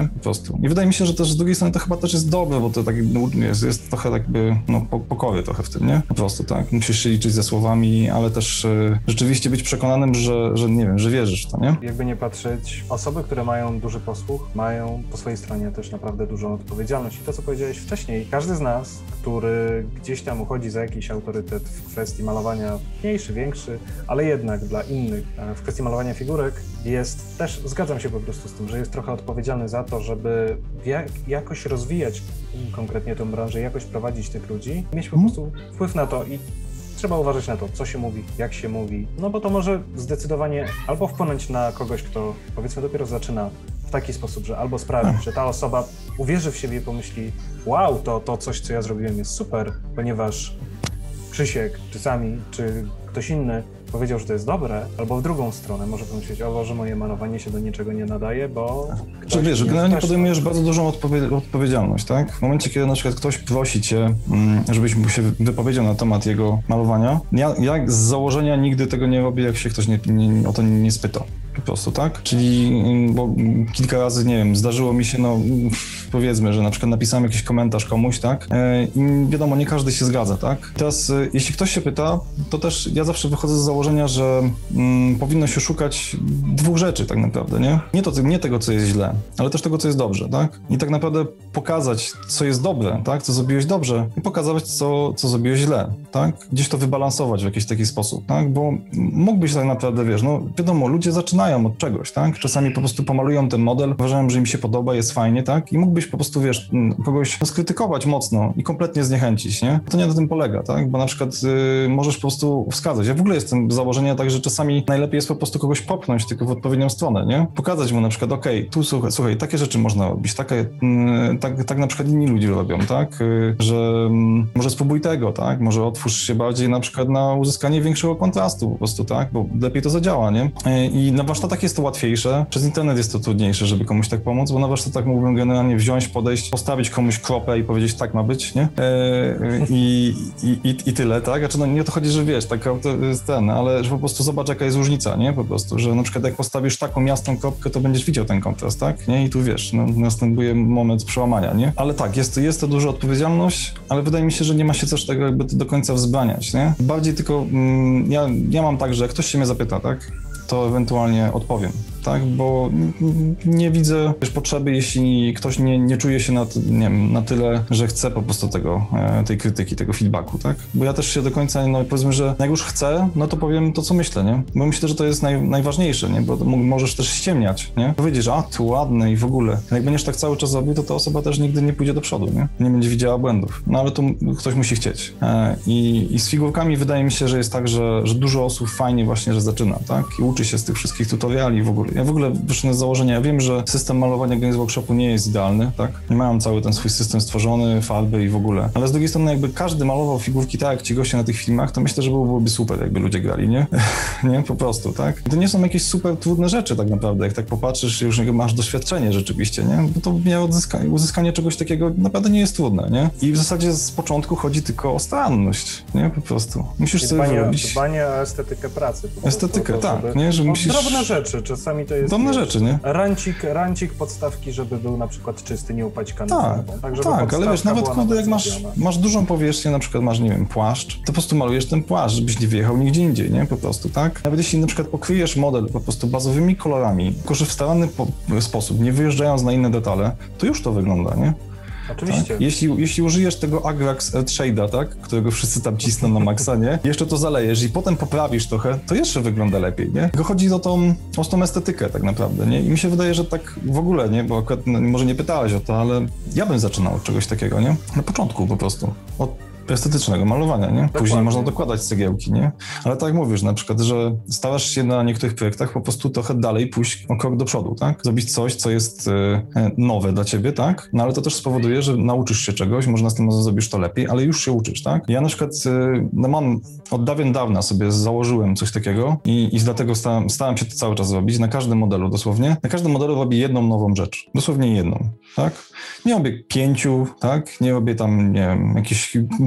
nie? Po prostu. I wydaje mi się, że też z drugiej strony to chyba też jest dobre, bo to tak jest, jest trochę jakby, no, pokory trochę w tym, nie? Po prostu, tak? Musisz się liczyć ze słowami, ale też y, rzeczywiście być przekonanym, że, że nie wiem, że wierzysz w to, nie? Jakby nie patrzeć, osoby, które mają duży posłuch, mają po swojej stronie też naprawdę dużą odpowiedzialność. I to, co powiedziałeś wcześniej, każdy z nas, który gdzieś tam uchodzi za jakiś autorytet w kwestii malowania, mniejszy, większy, ale jednak dla innych, w kwestii malowania figurek, jest też, zgadzam się po prostu z tym, że jest trochę odpowiedzialny za to, żeby jak, jakoś rozwijać konkretnie tę branżę, jakoś prowadzić tych ludzi, mieć po prostu wpływ na to i trzeba uważać na to, co się mówi, jak się mówi, no bo to może zdecydowanie albo wpłynąć na kogoś, kto powiedzmy dopiero zaczyna w taki sposób, że albo sprawi, że ta osoba uwierzy w siebie i pomyśli, wow, to, to coś, co ja zrobiłem jest super, ponieważ Krzysiek, czy Sami, czy ktoś inny powiedział, że to jest dobre, albo w drugą stronę może pomyśleć, o, że moje malowanie się do niczego nie nadaje, bo... Czy wiesz, że generalnie podejmujesz bardzo dużą odpowie- odpowiedzialność, tak? W momencie, kiedy na przykład ktoś prosi cię, żebyś mu się wypowiedział na temat jego malowania, ja, ja z założenia nigdy tego nie robię, jak się ktoś nie, nie, o to nie spyta. Po prostu, tak? Czyli, bo kilka razy, nie wiem, zdarzyło mi się, no powiedzmy, że na przykład napisałem jakiś komentarz komuś, tak? I wiadomo, nie każdy się zgadza, tak? Teraz, jeśli ktoś się pyta, to też ja zawsze wychodzę z założenia, że mm, powinno się szukać dwóch rzeczy tak naprawdę, nie? Nie, to, nie tego, co jest źle, ale też tego, co jest dobrze, tak? I tak naprawdę pokazać, co jest dobre, tak? Co zrobiłeś dobrze i pokazać, co, co zrobiłeś źle, tak? Gdzieś to wybalansować w jakiś taki sposób, tak? Bo mógłbyś tak naprawdę, wiesz, no wiadomo, ludzie zaczynają od czegoś, tak? Czasami po prostu pomalują ten model, uważają, że im się podoba, jest fajnie, tak? I mógłbyś po prostu, wiesz, kogoś skrytykować mocno i kompletnie zniechęcić, nie? To nie na tym polega, tak? Bo na przykład y, możesz po prostu wskazać. Ja w ogóle jestem z założenia tak, że czasami najlepiej jest po prostu kogoś popchnąć tylko w odpowiednią stronę, nie? Pokazać mu na przykład, okej, okay, tu słuchaj, słuchaj, takie rzeczy można robić, takie, y, tak, tak na przykład inni ludzie robią, tak? Y, że y, może spróbuj tego, tak? Może otwórz się bardziej na przykład na uzyskanie większego kontrastu po prostu, tak? Bo lepiej to zadziała, nie? Y, I na warsztatach jest to łatwiejsze, przez internet jest to trudniejsze, żeby komuś tak pomóc, bo na warsztatach mógłbym generalnie wziąć, podejść, postawić komuś kropę i powiedzieć, tak ma być, nie? Y, i, i, i, I tyle, tak? Znaczy, no nie o to chodzi, że wiesz, tak to jest ten, ale że po prostu zobacz, jaka jest różnica, nie? Po prostu, że na przykład jak postawisz taką jasną kropkę, to będziesz widział ten kontrast, tak? Nie? I tu wiesz, no, następuje moment przełamania, nie? Ale tak, jest, jest to duża odpowiedzialność, ale wydaje mi się, że nie ma się też tego jakby do końca wzbraniać, nie? Bardziej tylko, mm, ja, ja mam tak, że jak ktoś się mnie zapyta, tak? To ewentualnie odpowiem, tak? Bo nie widzę też potrzeby, jeśli ktoś nie, nie czuje się na, nie wiem, na tyle, że chce po prostu tego, tej krytyki, tego feedbacku, tak? Bo ja też się do końca, no powiedzmy, że jak już chcę, no to powiem to, co myślę, nie? Bo myślę, że to jest naj, najważniejsze, nie? Bo możesz też ściemniać, nie? Powiedzieć, że a, tu ładne i w ogóle. Jak będziesz tak cały czas robił, to ta osoba też nigdy nie pójdzie do przodu, nie? Nie będzie widziała błędów. No ale to ktoś musi chcieć. I, i z figurkami wydaje mi się, że jest tak, że, że dużo osób fajnie właśnie, że zaczyna, tak? I uczy się z tych wszystkich tutoriali w ogóle. Ja w ogóle wyszedłem z założenia, ja wiem, że system malowania Games Workshopu nie jest idealny, tak? Nie mają cały ten swój system stworzony, farby i w ogóle. Ale z drugiej strony jakby każdy malował figurki tak, jak ci goście na tych filmach, to myślę, że byłoby super, jakby ludzie grali, nie? Nie? Po prostu, tak? To nie są jakieś super trudne rzeczy tak naprawdę, jak tak popatrzysz, już masz doświadczenie rzeczywiście, nie? Bo to nie uzyskanie, uzyskanie czegoś takiego naprawdę nie jest trudne, nie? I w zasadzie z początku chodzi tylko o staranność, nie? Po prostu. Musisz sobie wyrobić... Dbanie o estetykę pracy. Estetykę, to, tak, żeby... nie? Że no, musisz... Drobne rzeczy, czasami to jest... Drobne rzeczy, nie? Rancik, rancik podstawki, żeby był na przykład czysty, nie upaćkany. Tak, tak, tak, ale wiesz, nawet kurde, jak masz, masz dużą powierzchnię, na przykład masz, nie wiem, płaszcz, to po prostu malujesz ten płaszcz, żebyś nie wyjechał nigdzie indziej, nie? Po prostu, tak? Nawet jeśli na przykład pokryjesz model po prostu bazowymi kolorami, tylko że w starany po- sposób, nie wyjeżdżając na inne detale, to już to wygląda, nie? Oczywiście. Tak? Jeśli, jeśli użyjesz tego Agrax Shade'a, tak? Którego wszyscy tam cisną na maksa, nie? Jeszcze to zalejesz i potem poprawisz trochę, to jeszcze wygląda lepiej, nie? Tylko chodzi o tą, o tą estetykę tak naprawdę, nie? I mi się wydaje, że tak w ogóle, nie? Bo akurat, no, może nie pytałeś o to, ale ja bym zaczynał od czegoś takiego, nie? Na początku po prostu. Od estetycznego malowania, nie? Później Dokładnie. można dokładać cegiełki, nie? Ale tak jak mówisz, na przykład, że starasz się na niektórych projektach po prostu trochę dalej pójść o krok do przodu, tak? Zrobić coś, co jest e, nowe dla ciebie, tak? No ale to też spowoduje, że nauczysz się czegoś, może następnym razem zrobisz to lepiej, ale już się uczysz, tak? Ja na przykład, e, no mam od dawien dawna sobie założyłem coś takiego i, i dlatego starałem, starałem się to cały czas robić, na każdym modelu dosłownie. Na każdym modelu robię jedną nową rzecz, dosłownie jedną, tak? Nie robię pięciu, tak? Nie robię tam, nie wiem, jakichś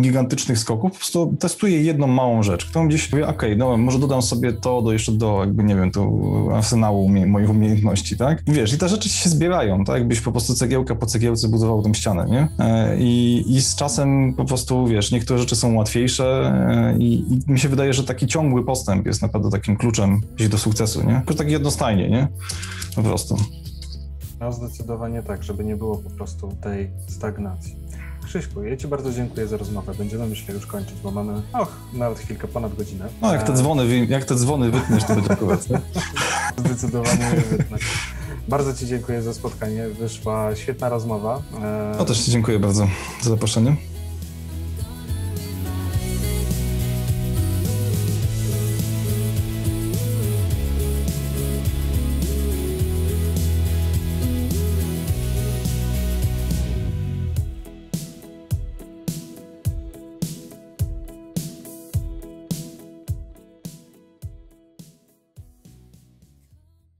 gigantycznych skoków, po prostu testuję jedną małą rzecz, którą gdzieś mówię, okej, okay, no może dodam sobie to do jeszcze do, jakby nie wiem, to arsenału umie, moich umiejętności, tak? Wiesz, i te rzeczy się zbierają, tak? Jakbyś po prostu cegiełka po cegiełce budował tą ścianę, nie? I, i z czasem po prostu, wiesz, niektóre rzeczy są łatwiejsze i, i mi się wydaje, że taki ciągły postęp jest naprawdę takim kluczem gdzieś do sukcesu, nie? Tylko tak jednostajnie, nie? Po prostu. No zdecydowanie tak, żeby nie było po prostu tej stagnacji. Krzyśku, ja Ci bardzo dziękuję za rozmowę. Będziemy, myślę, już kończyć, bo mamy, och, nawet chwilkę ponad godzinę. No, jak te dzwony, jak te dzwony wytniesz, to będzie akurat, nie? Zdecydowanie wytnę. Bardzo Ci dziękuję za spotkanie. Wyszła świetna rozmowa. No też Ci dziękuję bardzo za zaproszenie.